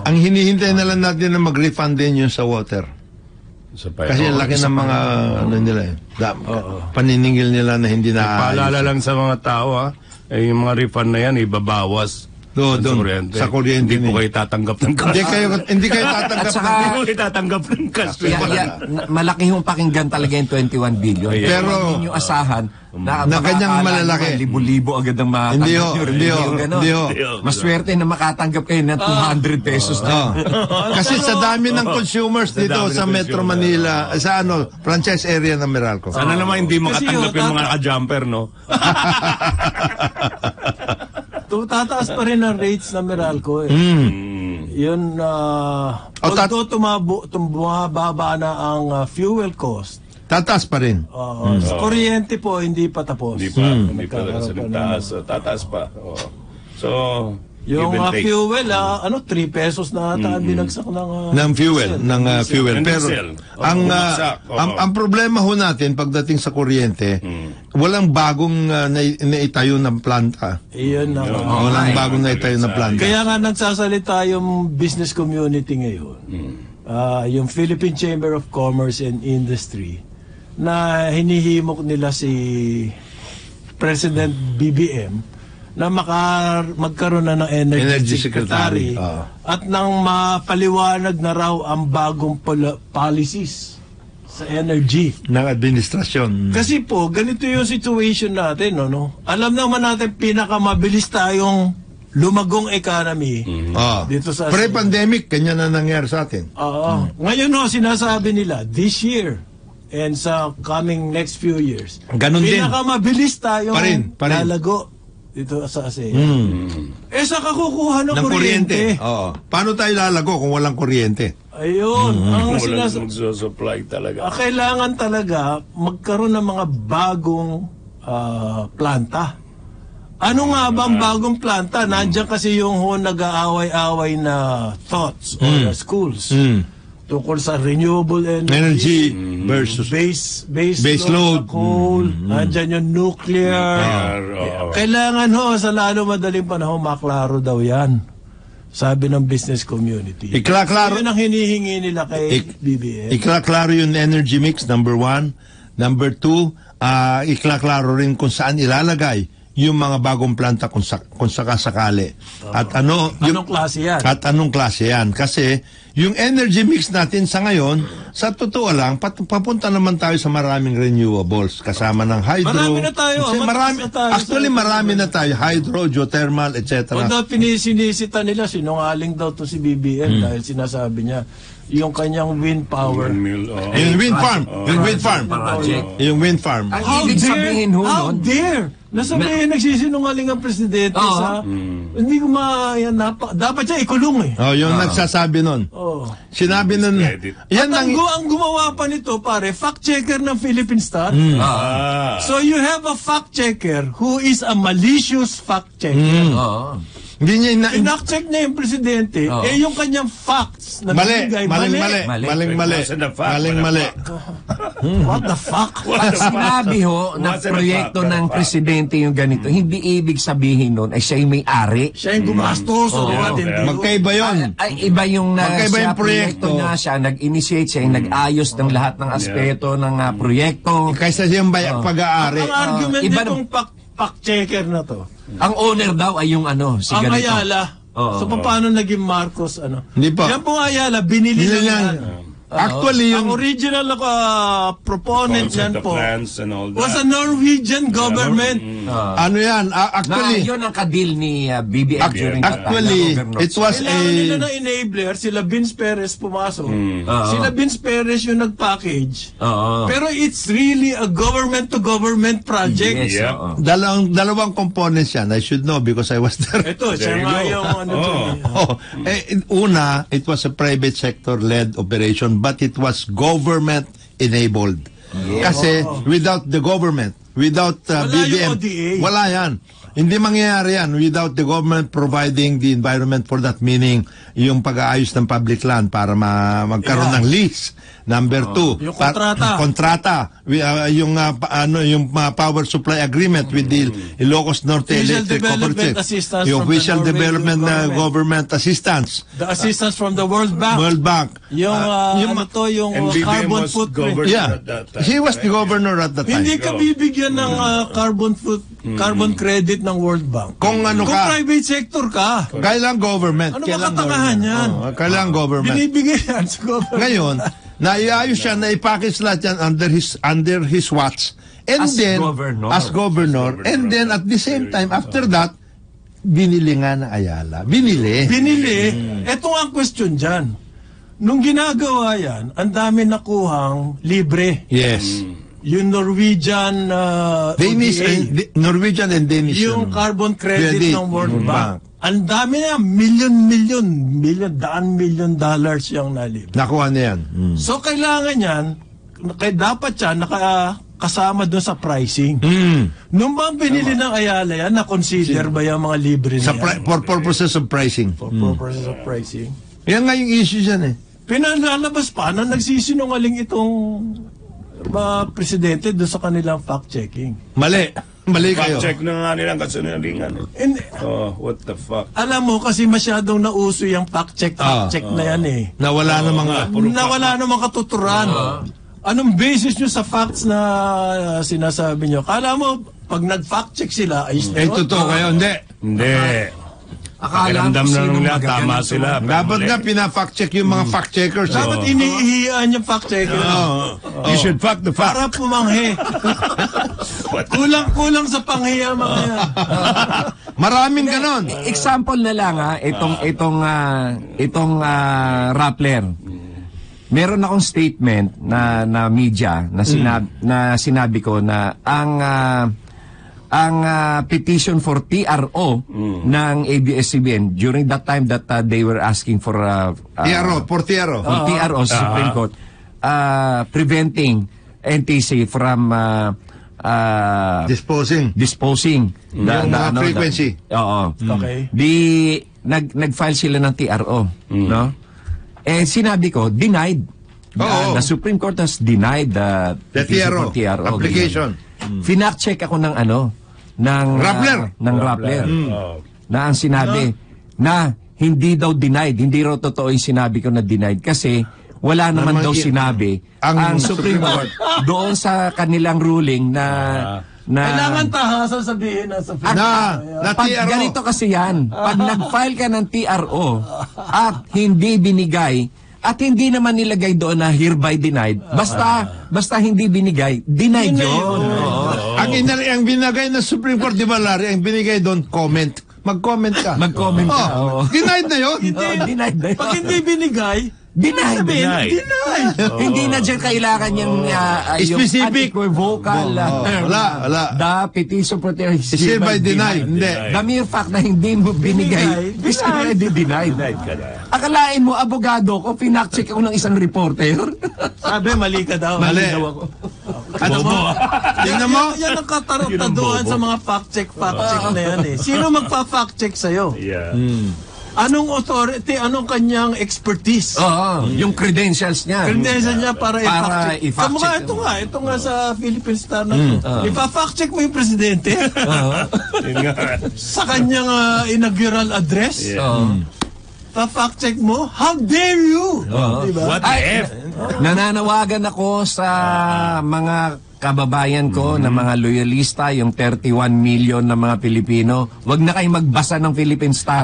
Ang hinihintay na lang natin na mag-refund din yung sa water. Sa pa- Kasi Oo, ang laki isa ng pa- mga ano nila eh. Da, paniningil nila na hindi na Paalala lang sa mga tao, ha? Eh, yung mga refund na yan, ibabawas. Do, sa doon, kuryente. sa kuryente Hindi po ni- kayo tatanggap ng cash. Hindi kayo hindi kayo tatanggap. At saka, Hindi po kayo tatanggap ng cash. Ya, ya, na- malaki yung pakinggan talaga yung twenty-one billion. Pero- Pero hindi nyo asahan na, Na kanyang makakala malalaki. nyo, libo-libo agad ang makatanggap Hindi ho, nyo. hindi ho, ganon. hindi ho. Maswerte na makatanggap kayo ng two hundred pesos na. Oh. Kasi sa dami ng consumers Sa dito dami sa ng Metro consumer. Manila, sa ano, franchise area ng Meralco. Sana naman hindi makatanggap Kasi, yung oh, mga naka-jumper, no? To, tataas pa rin ang rates ng Meralco eh. Yun, uh, O, tat- although tumabo, tumababa na ang uh, fuel cost, Tataas pa rin. uh, sa kuryente po, hindi pa tapos. Hindi pa, hindi pa Nagkakaroon sa pa taas, tataas pa. Oo. So, Yung give and uh, take. fuel, ah, ano, three pesos na ata ang binagsak ng... ah, Ng fuel, ng uh, fuel. Ng Pero diesel. ang, Oo, uh, bumagsak. Oo. ang ang problema ho natin pagdating sa kuryente, walang bagong uh, nai- naitayo ng planta. Iyon na. nga. walang bagong naitayo na planta. Kaya nga nagsasalita yung business community ngayon, ah, yung Philippine Chamber of Commerce and Industry, na hinihimok nila si President B B M na maka, magkaroon na ng Energy, Energy Secretary, Secretary, oo. at nang mapaliwanag na raw ang bagong pol- policies sa energy. Ng administrasyon. Kasi po, ganito yung situation natin, no? no? Alam naman natin, pinakamabilis tayong lumagong economy Ah. dito sa... Pre-pandemic, kanya na nangyari sa atin. Oo. Ngayon, no, sinasabi nila, this year, and sa coming next few years, Ganon din. pinakamabilis tayong Pa rin, pa rin. lalago dito sa ASEAN. Hmm. Eh, sa kakukuha ng, Ng kuryente. kuryente? Oo. Paano tayo lalago kung walang kuryente? Ayun. Ang Wala sinas- magsusupply talaga. Ah, kailangan talaga magkaroon ng mga bagong ah, planta. Ano nga ba ang bagong planta? Nandiyan kasi yung ho nag-aaway-away na thoughts or schools Hmm. tungkol sa renewable energy, Energy versus base, base, Base load, load. na coal, nandiyan yung nuclear. Oo. Kailangan ho, sa lalo madaling panahon, maklaro daw yan. Sabi ng business community. Iklaklaro- Yun ang hinihingi nila kay Ik- B B M. Iklaklaro yung energy mix, number one. Number two, uh, iklaklaro rin kung saan ilalagay yung mga bagong planta kung, sa, kung sakasakali. At ano, yung, Anong klase yan? At anong klase yan? Kasi yung energy mix natin sa ngayon, sa totoo lang, pat, papunta naman tayo sa maraming renewables kasama ng hydro. Marami na tayo, Kasi ah, marami, mataas na tayo actually, sa- marami na tayo. Hydro, geothermal, et cetera. Although pinisinisita nila, sinungaling daw to si B B M dahil sinasabi niya yung kanyang wind power. Windmill, oo. Yung wind farm. Yung wind farm. Project. Yung wind farm. Ang How ibig dare, sabihin ho how nun, dare, nasabihin nagsisinungaling ang presidente Oo. sa, hindi ko ma, yan, napa, dapat siya ikulong eh. Oh, yung nagsasabi nun. Oh. Sinabi nun, Discredit. yan At ang, ang, gu- ang gumawa pa nito, pare, fact-checker ng Philippine Star. Ah. So you have a fact-checker who is a malicious fact-checker. Oo. hindi niya ina, Inact-check niya yung presidente, Oo. eh yung kanyang facts na mali, binigay, maling mali, Mali. maling mali, It wasn't a fact, maling but a mali. What the fuck? Pag sinabi ho na Wasn't a proyekto fact, ng fact. presidente yung ganito, hindi ibig sabihin nun ay siya yung may-ari. Siya yung gumastos o Oo. what, hindi ko- Magkaiba yun. Ay, iba yung na Magkaiba siya yung proyekto. niya, siya nag-initiate, siya yung nag-ayos ng lahat ng aspeto ng ah, proyekto. Kaysa yung bay- pag-aari. Ang argument Iba nitong fact- fact-checker na to, Ang owner daw ay yung ano, si ang ganito. Ayala. Oo. So paano naging Marcos ano? Hindi po. Yan pong Ayala, binili Hindi lang lang. yan. Actually, Ang yung, original na uh, proponent Concept yan of po plans and all was a that. Norwegian government. ano yan, ah, Na actually, yun ang kadil ni ah, B B M Ac- during that time, actually, na governor. it was Kailangan nila a, ng enabler, sila Vince Perez pumasok. Oo. Sila Vince Perez yung nag-package. Oo. Pero it's really a government-to-government project. Yes, Yeah. oo. dalawang, dalawang components yan. I should know because I was there. Ito, siya There you nga go. yung ano Oh. dun eh. Oh, eh, una, it was a private sector-led operation, but it was government-enabled. Kasi without the government, without uh, Wala B B M. yung O D A. Wala yan. Hindi mangyayari yan without the government providing the environment for that, meaning yung pag-aayos ng public land para ma magkaroon Yeah. ng lease. Number two, Yung pa- kontrata. kontrata. We, uh, yung uh, pa- ano yung uh, power supply agreement with the Ilocos Norte Official Electric development Cooperative. assistance Yung from the official Norwegian development uh, government. government assistance. The assistance from the World Bank. World Bank. Yung, Uh, uh, yung ano to, yung And uh, B B M carbon was footprint. governed Yeah. at that time, He was the right? governor at the time. Hindi ka bibigyan ng uh, carbon foot, carbon credit ng World Bank. Kung ano Kung ka, private sector ka. kailang government. Ano ba kailang katangahan government. yan? Oo, kailang government. Binibigay yan sa government. Ngayon, naiayos siya, naipackage lahat yan under his under his watch. And As then, governor. as governor. And then, at the same time, after that, binili nga na Ayala. Binili. Binili. Ito nga ang question dyan. Nung ginagawa yan, ang dami nakuhang libre. Yes. Yung Norwegian uh, Danish O D A, and Di- Norwegian and Danish. yung ano. carbon credit Credit ng World ng Bank. Ang dami na, million-million, million, daan million dollars yung nalibre. Nakuha niya yan. Mm. So, kailangan yan, kaya dapat yan, nakakasama doon sa pricing. Mm. Nung bang binili ng Ayala yan, na-consider ba yung mga libre Sa na pri- yan? for purposes of pricing. For purposes of pricing. Yan nga yung issue dyan eh. Pinalalabas pa na nagsisinungaling itong uh, presidente doon sa kanilang fact-checking. Mali. Mali kayo. Fact-check na nga nilang kasunungalingan. And, Oh, what the fuck? alam mo, kasi masyadong nauso yung fact-check, fact-check na yan eh. Nawala na mga... Nawala namang katuturan. Anong basis nyo sa facts na uh, sinasabi nyo? Kala mo, pag nag-fact check sila, ayos na Eh, yun? totoo kayo. Hindi. Hindi. Akala Pakiramdam ko na sinong nila, magagaling tama sa- sila. Dapat nga pina-fact check yung mga fact checkers. Dapat eh. iniihiyaan yung fact check. You should fact the fact. Para pumanghi. Kulang-kulang sa panghiya mga yan. Maraming ganon. Example na lang ha, itong itong ah, itong ah, Rappler. Meron akong statement na na media na sinab na sinabi ko na ang ah, ang ah, petition for T R O ng A B S C B N during that time that ah, they were asking for uh, T R O, for T R O. for T R O sa Supreme Court uh, preventing N T C from uh, uh, Disposing. disposing Yung mga frequency. the- oo. Okay. Di nag nag-file sila ng T R O, no? Eh sinabi ko denied. The, Oo. the Supreme Court has denied the, The petition T R O, for T R O application. ganyan. Finak-check ako ng ano ng Rappler. ah, ng Rappler. Oh. Na ang sinabi na hindi daw denied, hindi raw totoo yung sinabi ko na denied kasi wala naman Naman daw i- sinabi ang, ang Supreme Supreme Court doon sa kanilang ruling na na Kailangan tahasan sabihin na sa Na, na pag T R O. ganito kasi yan, pag nag-file ka ng T R O at hindi binigay at hindi naman nilagay doon na hereby denied, basta basta hindi binigay, denied Denied yun. yun. Oo. Ang, inal- ang binagay ng Supreme Court, di ba, Larry, ang binigay doon, comment. Mag-comment ka. Mag-comment ka, Oh, oo. denied na yun. Oo, denied na yun. Pag hindi binigay, Denied. sabihin, Denied. denied. Hindi na dyan kailangan yung, uh, yung Specific. unequivocal Oo, uh, wala, wala. The petition for the Is hereby denied. Hindi. The mere fact na hindi mo binigay Binigay, is already denied. Akalain mo, abogado ko, pinak-check ako ng isang reporter. Sabi, mali ka daw. Mali. daw ako. Ano mo? Tingnan mo. Yan, yan ang katarataduhan sa mga fact-check, fact-check na yan eh. Sino magpa-fact-check sa'yo? Yeah. Anong authority, anong kanyang expertise? Oo, yung credentials niya. Credential niya para, Para i-fact-check. i-fact Kamukha, check. ito nga, ito nga sa Philippine Star na to. Ipa-fact-check mo yung presidente Yun nga. sa kanyang ah, inaugural address. Yeah. Oo. Pa-fact-check mo, how dare you? Diba? What the Ay, F? nananawagan ako sa mga kababayan ko na mga loyalista, yung thirty-one million na mga Pilipino, wag na kayo magbasa ng Philippine Star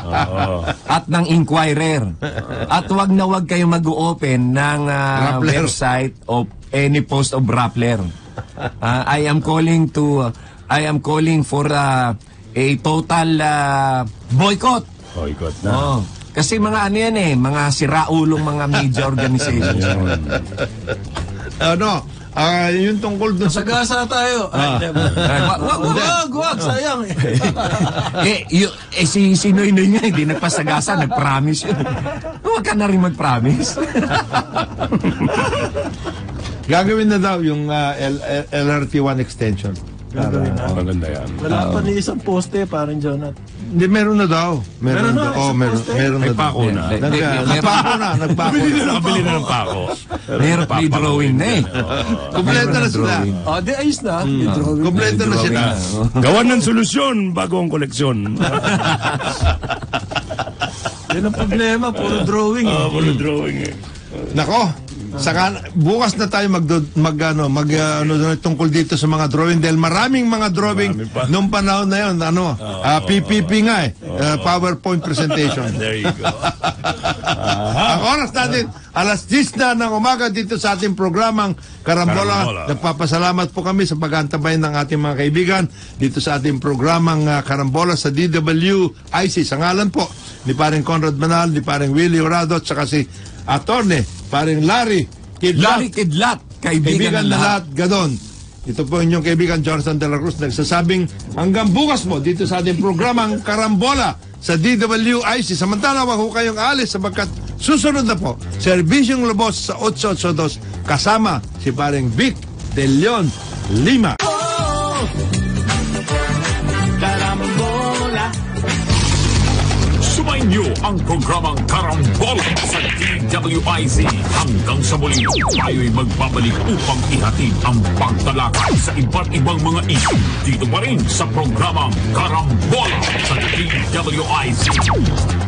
at ng Inquirer. At wag na wag kayo mag-open ng ah, Rappler. website of any post of Rappler. Ah, I am calling to I am calling for ah, a total ah, boycott. Boycott na. Oh. Kasi mga ano yan eh, mga siraulong mga media organizations. Ano? Ah, yung tungkol doon sa... Sagasa tayo. Ay, diba? Wag, wag, wag. Wag, wag, sayang eh. eh, y- eh, si, si Noy Noy nga, hindi nagpasagasa, nag-promise yun. Huwag ka na rin mag-promise. Gagawin na daw yung uh, L- L- LRT one extension. Gagawin na. Maganda yan. Wala pa ni isang poste, parang Jonat. Hindi, meron na daw. Meron, Meron na, na. Oh, isang meron, poste. meron May na daw. pako na. May- Nag, may- nagpako na, nagpako na. Nakabili na ng pako. Mahirap na i-drawing na eh. Kompleto na sila. Ah, di ayos na. May drawing. Kompleto na sila. Gawan ng solusyon bago ang koleksyon. Yan ang problema, puro drawing. Ah, Eh. puro drawing eh. Nako, saka bukas na tayo mag mag ano, mag uh, ano, tungkol dito sa mga drawing dahil maraming mga drawing Marami pa. nung panahon na yon, ano, ah, P P P nga eh, uh, PowerPoint presentation. There you go. Ang oras natin, alas diyes na ng umaga dito sa ating programang Karambola. Karambola. Nagpapasalamat po kami sa pag-antabay ng ating mga kaibigan dito sa ating programang uh, Karambola sa D W I C. Sa ngalan po ni paring Conrad Manal, ni paring Willie Orado, at saka si Attorney, paring Larry Kidlat. Larry Kidlat, kaibigan, Kaibigan ng na lahat. lahat, gadon. Ito po inyong kaibigan Jonathan De La Cruz nagsasabing hanggang bukas mo dito sa ating programang Karambola sa D W I C. Samantala, wag ho kayong alis sapagkat susunod na po, Serbisyong Lubos sa eight eight two kasama si paring Vic De Leon Lima. Sumainyo ang programang Karambola sa D W I Z. Hanggang sa muli, tayo'y magbabalik upang ihatid ang pagtalakay sa iba't ibang mga issue. Dito pa rin sa programang Karambola sa D W I Z.